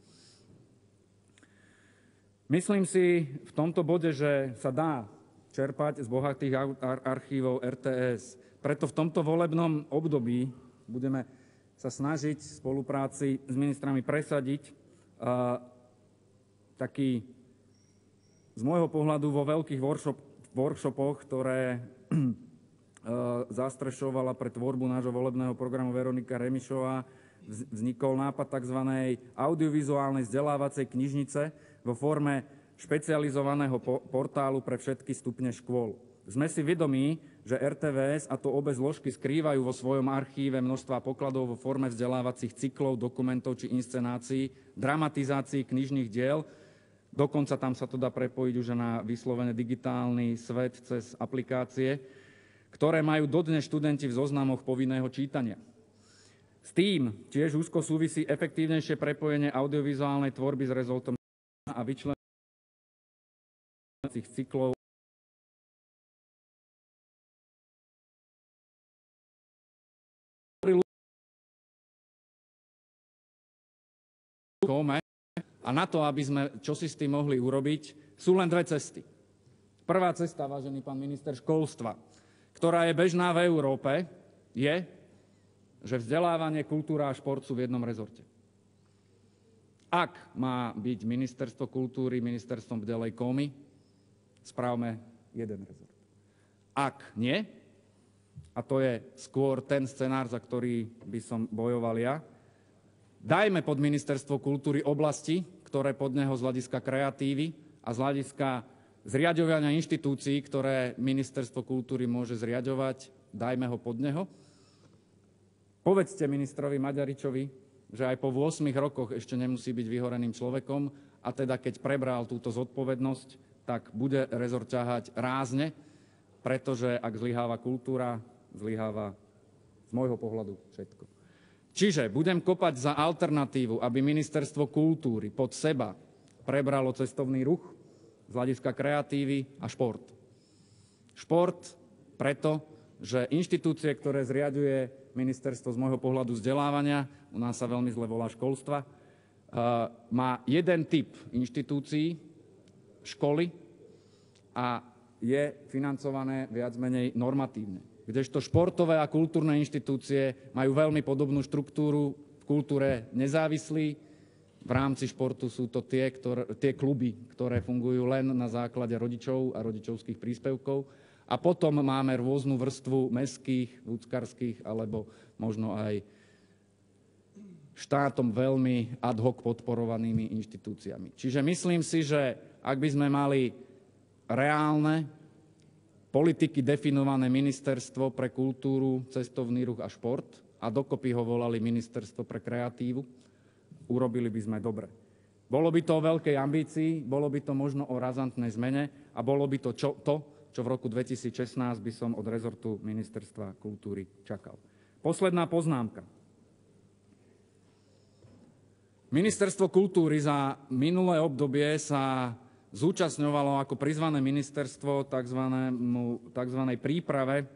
Myslím si v tomto bode, že sa dá čerpať z bohatých ar- archívov er té es. Preto v tomto volebnom období budeme sa snažiť v spolupráci s ministrami presadiť uh, taký z môjho pohľadu vo veľkých workshop, workshopoch, ktoré e, zastrešovala pre tvorbu nášho volebného programu Veronika Remišová, vznikol nápad tzv. Audiovizuálnej vzdelávacej knižnice vo forme špecializovaného portálu pre všetky stupne škôl. Sme si vedomí, že er té vé es a to obe zložky skrývajú vo svojom archíve množstva pokladov vo forme vzdelávacích cyklov, dokumentov či inscenácií, dramatizácií knižných diel. Dokonca tam sa to dá prepojiť už na vyslovene digitálny svet cez aplikácie, ktoré majú dodnes študenti v zoznamoch povinného čítania. S tým tiež úzko súvisí efektívnejšie prepojenie audiovizuálnej tvorby s rezultom a vyčlenenia cyklov a na to, aby sme čosi s tým mohli urobiť, sú len dve cesty. Prvá cesta, vážený pán minister školstva, ktorá je bežná v Európe, je, že vzdelávanie, kultúra a šport sú v jednom rezorte. Ak má byť ministerstvo kultúry ministerstvom bdelej komy, správme jeden rezort. Ak nie, a to je skôr ten scenár, za ktorý by som bojoval ja, dajme pod ministerstvo kultúry oblasti, ktoré pod neho z hľadiska kreatívy a z hľadiska zriaďovania inštitúcií, ktoré ministerstvo kultúry môže zriaďovať, dajme ho pod neho. Povedzte ministrovi Maďaričovi, že aj po ôsmich rokoch ešte nemusí byť vyhoreným človekom a teda keď prebral túto zodpovednosť, tak bude rezort ťahať rázne, pretože ak zlyháva kultúra, zlyháva z môjho pohľadu všetko. Čiže budem kopať za alternatívu, aby ministerstvo kultúry pod seba prebralo cestovný ruch z hľadiska kreatívy a šport. Šport preto, že inštitúcie, ktoré zriaďuje ministerstvo z môjho pohľadu vzdelávania, u nás sa veľmi zle volá školstva, má jeden typ inštitúcií, školy, a je financované viac menej normatívne. Kdežto športové a kultúrne inštitúcie majú veľmi podobnú štruktúru, v kultúre nezávislí, v rámci športu sú to tie, ktoré, tie kluby, ktoré fungujú len na základe rodičov a rodičovských príspevkov. A potom máme rôznu vrstvu mestských, ľudskarských alebo možno aj štátom veľmi ad hoc podporovanými inštitúciami. Čiže myslím si, že ak by sme mali reálne politiky definované ministerstvo pre kultúru, cestovný ruch a šport a dokopy ho volali ministerstvo pre kreatívu, urobili by sme dobre. Bolo by to o veľkej ambícii, bolo by to možno o razantnej zmene a bolo by to čo, to, čo v roku dvetisícšestnásť by som od rezortu ministerstva kultúry čakal. Posledná poznámka. Ministerstvo kultúry za minulé obdobie sa zúčastňovalo ako prizvané ministerstvo tzv. príprave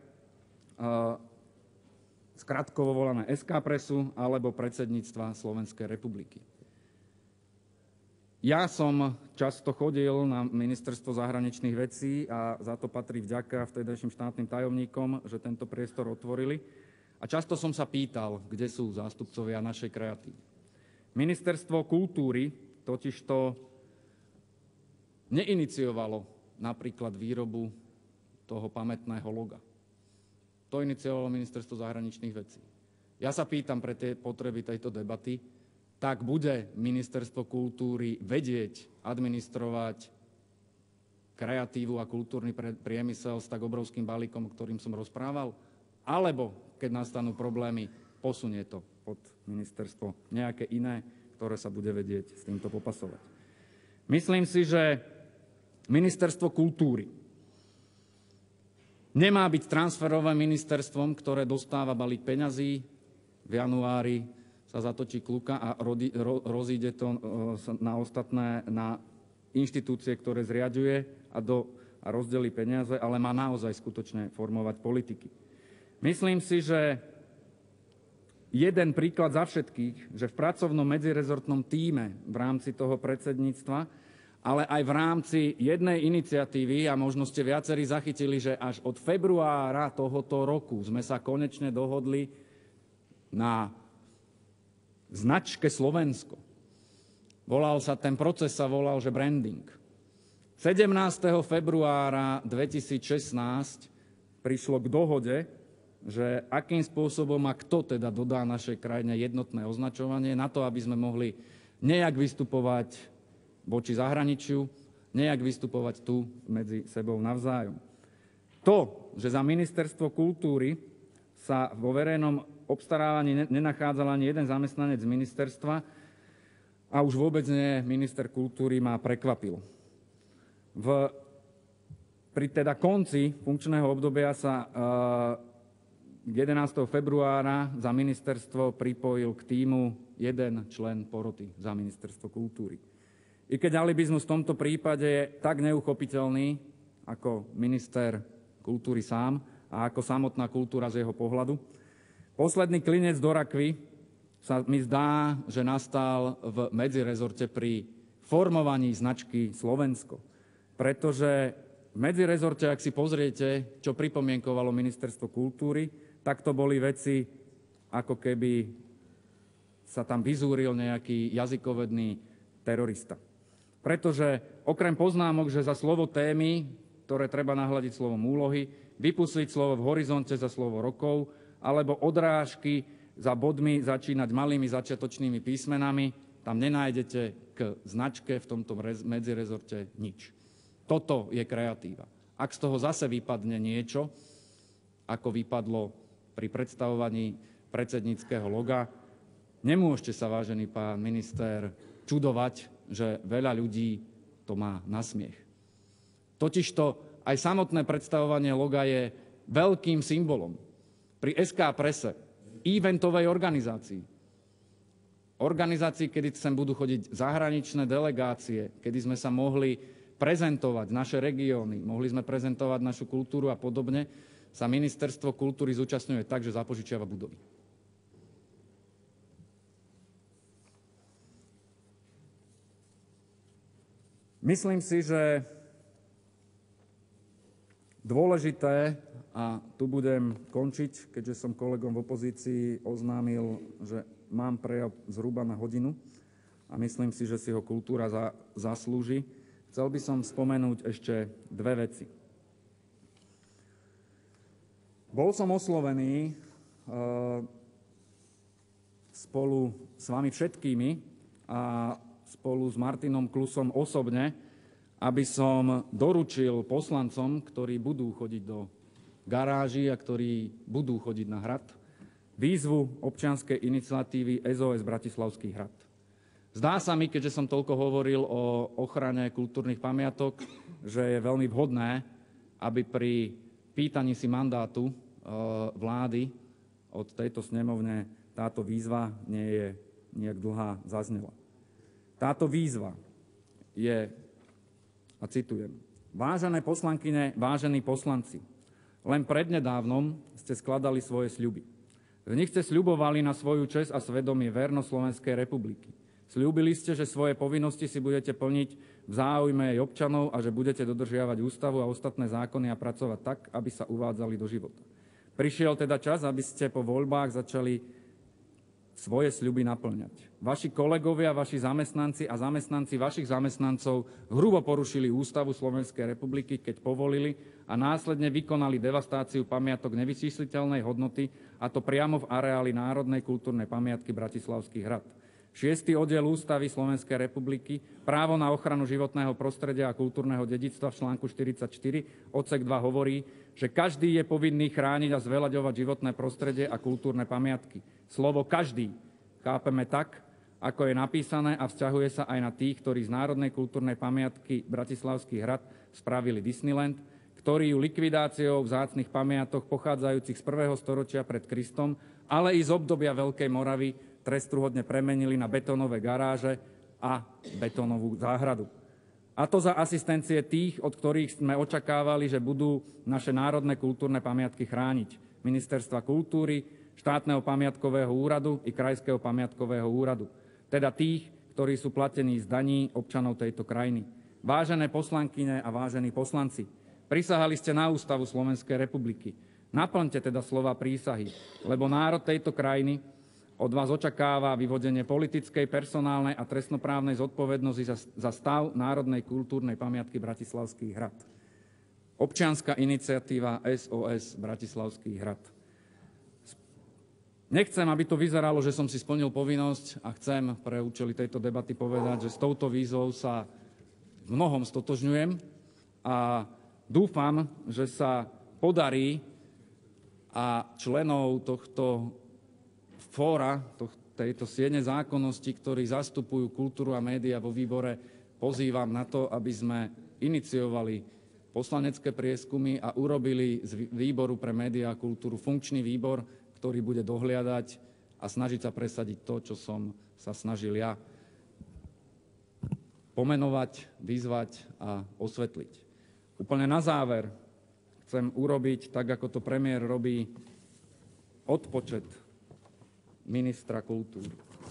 skratkovo volané es ká Presu alebo predsedníctva Slovenskej republiky. Ja som často chodil na ministerstvo zahraničných vecí a za to patrí vďaka vtedajším štátnym tajomníkom, že tento priestor otvorili. A často som sa pýtal, kde sú zástupcovia našej kreatívy. Ministerstvo kultúry totižto neiniciovalo napríklad výrobu toho pamätného loga. To iniciovalo ministerstvo zahraničných vecí. Ja sa pýtam pre tie potreby tejto debaty, tak bude ministerstvo kultúry vedieť administrovať kreatívu a kultúrny priemysel s tak obrovským balíkom, o ktorým som rozprával? Alebo, keď nastanú problémy, posunie to pod ministerstvo nejaké iné, ktoré sa bude vedieť s týmto popasovať. Myslím si, že ministerstvo kultúry nemá byť transferovým ministerstvom, ktoré dostáva balík peňazí, v januári sa zatočí kluka a rozíde to na ostatné, na inštitúcie, ktoré zriaďuje a, do, a rozdelí peniaze, ale má naozaj skutočne formovať politiky. Myslím si, že jeden príklad za všetkých, že v pracovnom medzirezortnom tíme v rámci toho predsedníctva, ale aj v rámci jednej iniciatívy, a možno ste viacerí zachytili, že až od februára tohoto roku sme sa konečne dohodli na značke Slovensko. Volal sa, ten proces sa volal, že branding. sedemnásteho februára dvetisícšestnásť prišlo k dohode že akým spôsobom a kto teda dodá našej krajine jednotné označovanie na to, aby sme mohli nejak vystupovať voči zahraničiu, nejak vystupovať tu medzi sebou navzájom. To, že za ministerstvo kultúry sa vo verejnom obstarávaní nenachádzal ani jeden zamestnanec z ministerstva a už vôbec nie minister kultúry, ma prekvapilo. V, pri teda konci funkčného obdobia sa uh, jedenásteho februára za ministerstvo pripojil k tímu jeden člen poroty za ministerstvo kultúry. I keď alibizmus v tomto prípade je tak neuchopiteľný ako minister kultúry sám a ako samotná kultúra z jeho pohľadu, posledný klinec do rakvy sa mi zdá, že nastal v medzirezorte pri formovaní značky Slovensko. Pretože v medzirezorte, ak si pozriete, čo pripomienkovalo ministerstvo kultúry, tak to boli veci, ako keby sa tam vyzúril nejaký jazykovedný terorista. Pretože okrem poznámok, že za slovo témy, ktoré treba nahladiť slovom úlohy, vypustiť slovo v horizonte za slovo rokov, alebo odrážky za bodmi začínať malými začiatočnými písmenami, tam nenájdete k značke v tomto medzirezorte nič. Toto je kreatíva. Ak z toho zase vypadne niečo, ako vypadlo pri predstavovaní predsedníckeho loga, nemôžete sa, vážený pán minister, čudovať, že veľa ľudí to má na smiech. Totižto aj samotné predstavovanie loga je veľkým symbolom. Pri es ká Presse, eventovej organizácii, organizácii, kedy sem budú chodiť zahraničné delegácie, kedy sme sa mohli prezentovať naše regióny, mohli sme prezentovať našu kultúru a podobne, sa ministerstvo kultúry zúčastňuje tak, že zapožičiava budovy. Myslím si, že dôležité, a tu budem končiť, keďže som kolegom v opozícii oznámil, že mám prejav zhruba na hodinu a myslím si, že si ho kultúra za, zaslúži. Chcel by som spomenúť ešte dve veci. Bol som oslovený e, spolu s vami všetkými a spolu s Martinom Klusom osobne, aby som doručil poslancom, ktorí budú chodiť do garáží a ktorí budú chodiť na hrad, výzvu občianskej iniciatívy es ó es Bratislavský hrad. Zdá sa mi, keďže som toľko hovoril o ochrane kultúrnych pamiatok, že je veľmi vhodné, aby pri pýtaní si mandátu e, vlády od tejto snemovne táto výzva nie je nejak dlhá zaznela. Táto výzva je, a citujem, vážené poslankyne, vážení poslanci, len prednedávnom ste skladali svoje sľuby. V nich ste sľubovali na svoju česť a svedomie vernosť Slovenskej republiky. Sľúbili ste, že svoje povinnosti si budete plniť v záujme jej občanov a že budete dodržiavať ústavu a ostatné zákony a pracovať tak, aby sa uvádzali do života. Prišiel teda čas, aby ste po voľbách začali svoje sľuby naplňať. Vaši kolegovia, vaši zamestnanci a zamestnanci vašich zamestnancov hrubo porušili ústavu Slovenskej republiky, keď povolili a následne vykonali devastáciu pamiatok nevyčísliteľnej hodnoty, a to priamo v areáli Národnej kultúrnej pamiatky Bratislavský hrad. Šiestý oddiel Ústavy Slovenskej republiky, právo na ochranu životného prostredia a kultúrneho dedičstva v článku štyridsaťštyri odsek dva hovorí, že každý je povinný chrániť a zveľaďovať životné prostredie a kultúrne pamiatky. Slovo každý chápeme tak, ako je napísané, a vzťahuje sa aj na tých, ktorí z Národnej kultúrnej pamiatky Bratislavský hrad spravili Disneyland, ktorí ju likvidáciou vzácnych pamiatok pochádzajúcich z prvého storočia pred Kristom, ale i z obdobia Veľkej Moravy trestuhodne premenili na betónové garáže a betónovú záhradu. A to za asistencie tých, od ktorých sme očakávali, že budú naše národné kultúrne pamiatky chrániť. Ministerstva kultúry, štátneho pamiatkového úradu i krajského pamiatkového úradu. Teda tých, ktorí sú platení z daní občanov tejto krajiny. Vážené poslankyne a vážení poslanci, prisahali ste na ústavu Slovenskej republiky. Naplňte teda slova prísahy, lebo národ tejto krajiny od vás očakáva vyvodenie politickej, personálnej a trestnoprávnej zodpovednosti za, za stav Národnej kultúrnej pamiatky Bratislavský hrad. Občianska iniciatíva es ó es Bratislavský hrad. Nechcem, aby to vyzeralo, že som si splnil povinnosť a chcem pre účely tejto debaty povedať, že s touto výzvou sa v mnohom stotožňujem a dúfam, že sa podarí a členov tohto fóra, tejto siene zákonnosti, ktorí zastupujú kultúru a médiá vo výbore, pozývam na to, aby sme iniciovali poslanecké prieskumy a urobili z výboru pre médiá a kultúru funkčný výbor, ktorý bude dohliadať a snažiť sa presadiť to, čo som sa snažil ja pomenovať, vyzvať a osvetliť. Úplne na záver chcem urobiť, tak ako to premiér robí, odpočet ministra kultúry.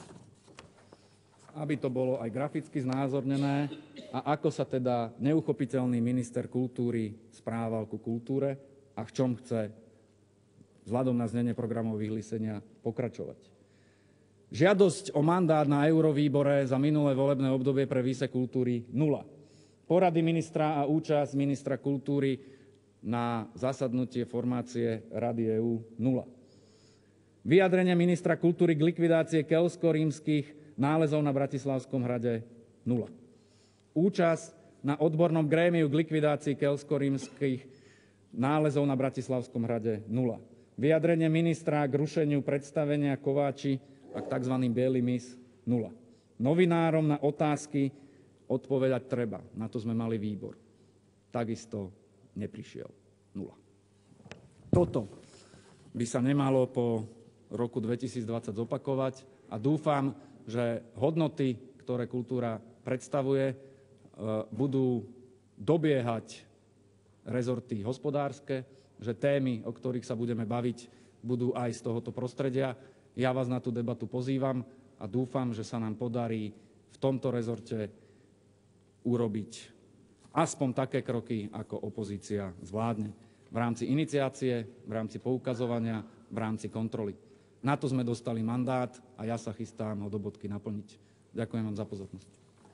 Aby to bolo aj graficky znázornené a ako sa teda neuchopiteľný minister kultúry správal ku kultúre a v čom chce vzhľadom na znenie programov vyhlásenia pokračovať. Žiadosť o mandát na eurovýbore za minulé volebné obdobie pre výsek kultúry nula. Porady ministra a účasť ministra kultúry na zasadnutie formácie Rady é ú nula. Vyjadrenie ministra kultúry k likvidácie keľsko-rímskych nálezov na Bratislavskom hrade nula. Účasť na odbornom grémiu k likvidácii keľsko-rímskych nálezov na Bratislavskom hrade nula. Vyjadrenie ministra k rušeniu predstavenia Kováči a k tzv. Bielým mis nula. Novinárom na otázky odpovedať treba. Na to sme mali výbor. Takisto neprišiel. Nula. Toto by sa nemalo po roku dvetisícdvadsať zopakovať a dúfam, že hodnoty, ktoré kultúra predstavuje, budú dobiehať rezorty hospodárske, že témy, o ktorých sa budeme baviť, budú aj z tohoto prostredia. Ja vás na tú debatu pozývam a dúfam, že sa nám podarí v tomto rezorte urobiť aspoň také kroky, ako opozícia zvládne. V rámci iniciácie, v rámci poukazovania, v rámci kontroly. Na to sme dostali mandát a ja sa chystám ho do bodky naplniť. Ďakujem vám za pozornosť.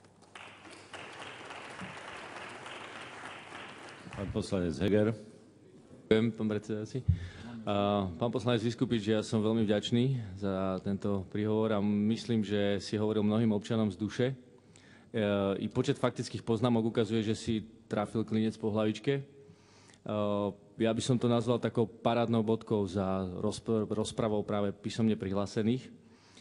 Pán poslanec Heger. Ďakujem, pán predsedajúci. Pán poslanec Viskupič, ja som veľmi vďačný za tento príhovor a myslím, že si hovoril mnohým občanom z duše. I počet faktických poznámok ukazuje, že si trafil klinec po hlavičke. Ja by som to nazval takou parádnou bodkou za rozpravou práve písomne prihlásených.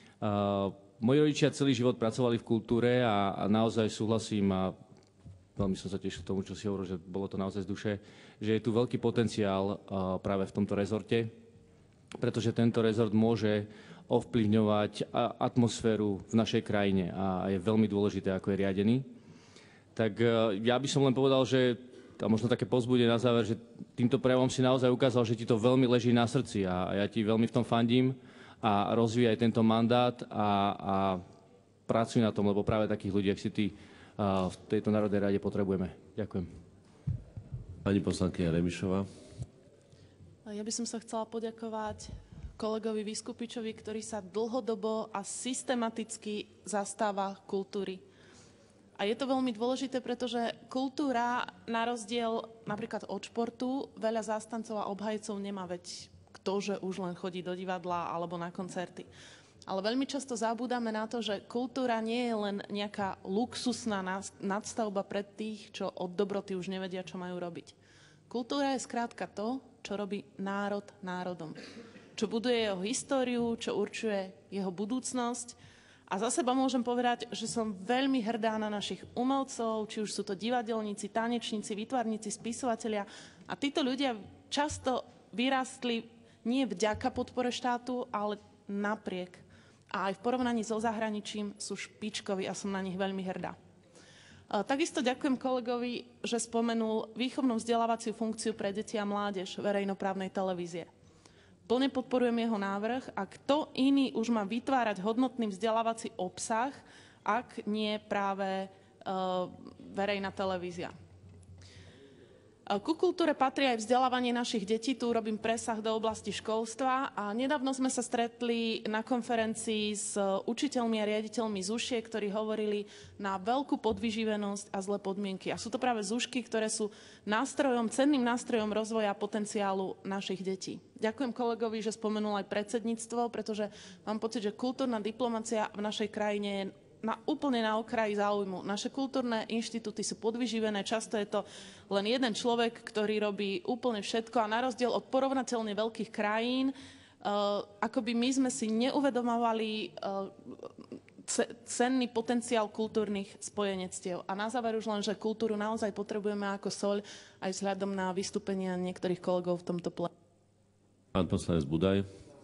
Moji rodičia celý život pracovali v kultúre a, a naozaj súhlasím a veľmi som sa tešil tomu, čo si hovoril, že bolo to naozaj z duše, že je tu veľký potenciál práve v tomto rezorte, pretože tento rezort môže ovplyvňovať atmosféru v našej krajine a je veľmi dôležité, ako je riadený. Tak ja by som len povedal, že a možno také povzbudenie na záver, že týmto prejavom si naozaj ukázal, že ti to veľmi leží na srdci a ja ti veľmi v tom fandím a rozvíjaj tento mandát a, a pracuj na tom, lebo práve takých ľudí, ak si ty v tejto Národnej rade potrebujeme. Ďakujem. Pani poslankyňa Remišová. Ja by som sa chcela poďakovať kolegovi Viskupičovi, ktorý sa dlhodobo a systematicky zastáva kultúry. A je to veľmi dôležité, pretože kultúra, na rozdiel napríklad od športu, veľa zástancov a obhajcov nemá, veď ktože už len chodí do divadla alebo na koncerty. Ale veľmi často zabúdame na to, že kultúra nie je len nejaká luxusná nadstavba pre tých, čo od dobroty už nevedia, čo majú robiť. Kultúra je skrátka to, čo robí národ národom. Čo buduje jeho históriu, čo určuje jeho budúcnosť. A za seba môžem povedať, že som veľmi hrdá na našich umelcov, či už sú to divadelníci, tanečníci, výtvarníci, spisovatelia. A títo ľudia často vyrástli nie vďaka podpore štátu, ale napriek. A aj v porovnaní so zahraničím sú špičkoví a som na nich veľmi hrdá. Takisto ďakujem kolegovi, že spomenul výchovnú vzdelávaciu funkciu pre deti a mládež verejnoprávnej televízie. Plne podporujem jeho návrh a kto iný už má vytvárať hodnotný vzdelávací obsah, ak nie práve uh, verejná televízia. Ku kultúre patrí aj vzdelávanie našich detí. Tu robím presah do oblasti školstva a nedávno sme sa stretli na konferencii s učiteľmi a riaditeľmi zúšiek, ktorí hovorili na veľkú podvyživenosť a zlé podmienky. A sú to práve zúšky, ktoré sú nástrojom, cenným nástrojom rozvoja potenciálu našich detí. Ďakujem kolegovi, že spomenul aj predsedníctvo, pretože mám pocit, že kultúrna diplomacia v našej krajine je na, úplne na okraji záujmu. Naše kultúrne inštitúty sú podvyživené, často je to len jeden človek, ktorý robí úplne všetko a na rozdiel od porovnateľne veľkých krajín, uh, ako by my sme si neuvedomovali uh, cenný potenciál kultúrnych spojenectiev. A na záver už len, že kultúru naozaj potrebujeme ako soľ aj vzhľadom na vystúpenia niektorých kolegov v tomto pléne. Pán poslanec Budaj.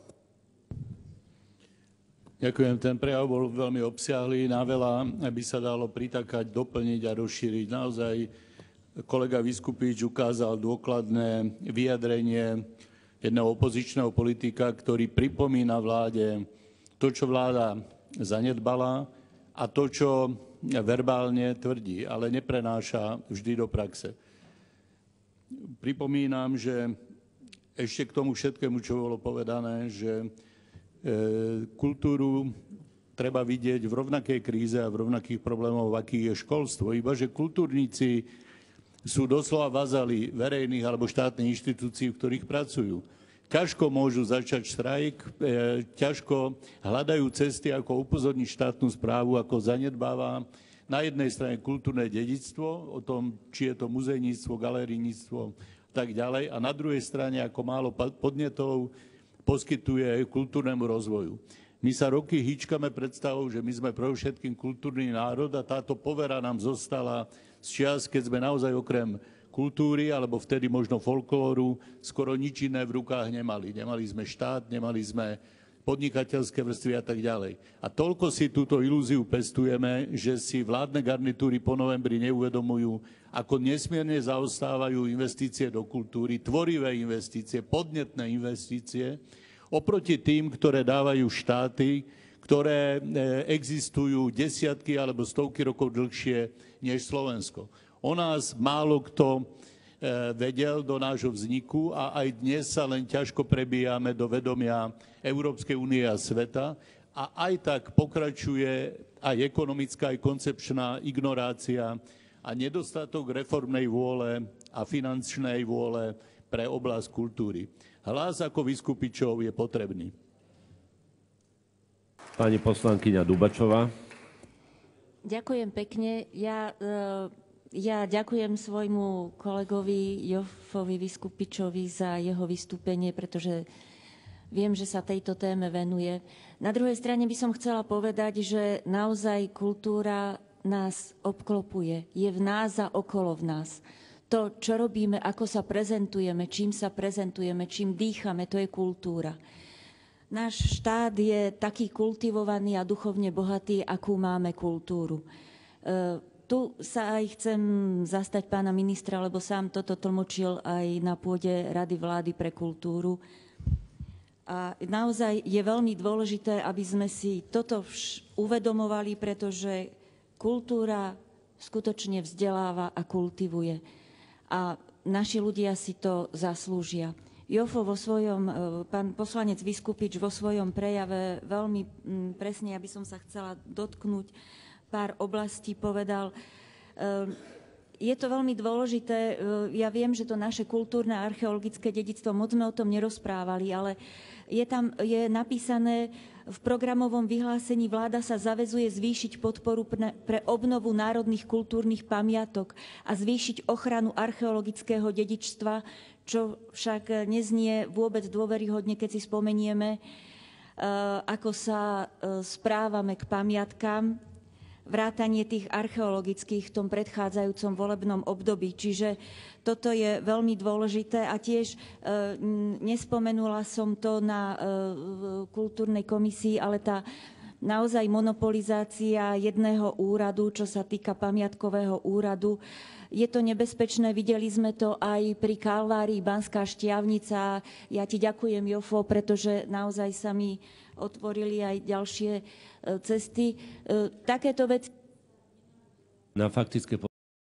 Ďakujem. Ten prejav bol veľmi obsiahlý, na veľa by sa dalo pritakať, doplniť a rozšíriť. Naozaj kolega Viskupič ukázal dôkladné vyjadrenie jedného opozičného politika, ktorý pripomína vláde to, čo vláda zanedbala a to, čo verbálne tvrdí, ale neprenáša vždy do praxe. Pripomínam, že ešte k tomu všetkému, čo bolo povedané, že kultúru treba vidieť v rovnakej kríze a v rovnakých problémoch, v akých je školstvo. Iba že kultúrnici sú doslova vazali verejných alebo štátnych inštitúcií, v ktorých pracujú. Ťažko môžu začať štrajk, ťažko hľadajú cesty, ako upozorniť štátnu správu, ako zanedbáva na jednej strane kultúrne dedičstvo, o tom, či je to muzejníctvo, galerijníctvo a tak ďalej, a na druhej strane, ako málo podnetov poskytuje kultúrnemu rozvoju. My sa roky hýčkame predstavou, že my sme predovšetkým kultúrny národ a táto povera nám zostala z čias, keď sme naozaj okrem kultúry, alebo vtedy možno folklóru, skoro nič iné v rukách nemali. Nemali sme štát, nemali sme podnikateľské vrstvy a tak ďalej. A toľko si túto ilúziu pestujeme, že si vládne garnitúry po novembri neuvedomujú, ako nesmierne zaostávajú investície do kultúry, tvorivé investície, podnetné investície, oproti tým, ktoré dávajú štáty, ktoré existujú desiatky alebo stovky rokov dlhšie než Slovensko. O nás málo kto vedel do nášho vzniku a aj dnes sa len ťažko prebíjame do vedomia Európskej únie a sveta a aj tak pokračuje aj ekonomická, aj koncepčná ignorácia a nedostatok reformnej vôle a finančnej vôle pre oblasť kultúry. Hlas ako Viskupičov je potrebný. Pani poslankyňa Dubačová. Ďakujem pekne. Ja, ja ďakujem svojmu kolegovi Jofovi Viskupičovi za jeho vystúpenie, pretože viem, že sa tejto téme venuje. Na druhej strane by som chcela povedať, že naozaj kultúra nás obklopuje, je v nás a okolo v nás. To, čo robíme, ako sa prezentujeme, čím sa prezentujeme, čím dýchame, to je kultúra. Náš štát je taký kultivovaný a duchovne bohatý, akú máme kultúru. E, tu sa aj chcem zastať pána ministra, lebo sám toto tlmočil aj na pôde Rady vlády pre kultúru. A naozaj je veľmi dôležité, aby sme si toto uvedomovali, pretože kultúra skutočne vzdeláva a kultivuje. A naši ľudia si to zaslúžia. Jofo vo svojom, pán poslanec Viskupič vo svojom prejave veľmi presne, aby som sa chcela dotknúť pár oblastí, povedal. Je to veľmi dôležité, ja viem, že to naše kultúrne a archeologické dedičstvo, moc sme o tom nerozprávali, ale je tam je napísané v programovom vyhlásení: vláda sa zaväzuje zvýšiť podporu pre obnovu národných kultúrnych pamiatok a zvýšiť ochranu archeologického dedičstva, čo však neznie vôbec dôveryhodne, keď si spomenieme, ako sa správame k pamiatkám, vrátanie tých archeologických v tom predchádzajúcom volebnom období. Čiže toto je veľmi dôležité a tiež e, nespomenula som to na e, kultúrnej komisii, ale tá naozaj monopolizácia jedného úradu, čo sa týka pamiatkového úradu, je to nebezpečné. Videli sme to aj pri Kalvárii Banská Štiavnica. Ja ti ďakujem, Jofo, pretože naozaj sa mi otvorili aj ďalšie cesty. Takéto veci... Na faktické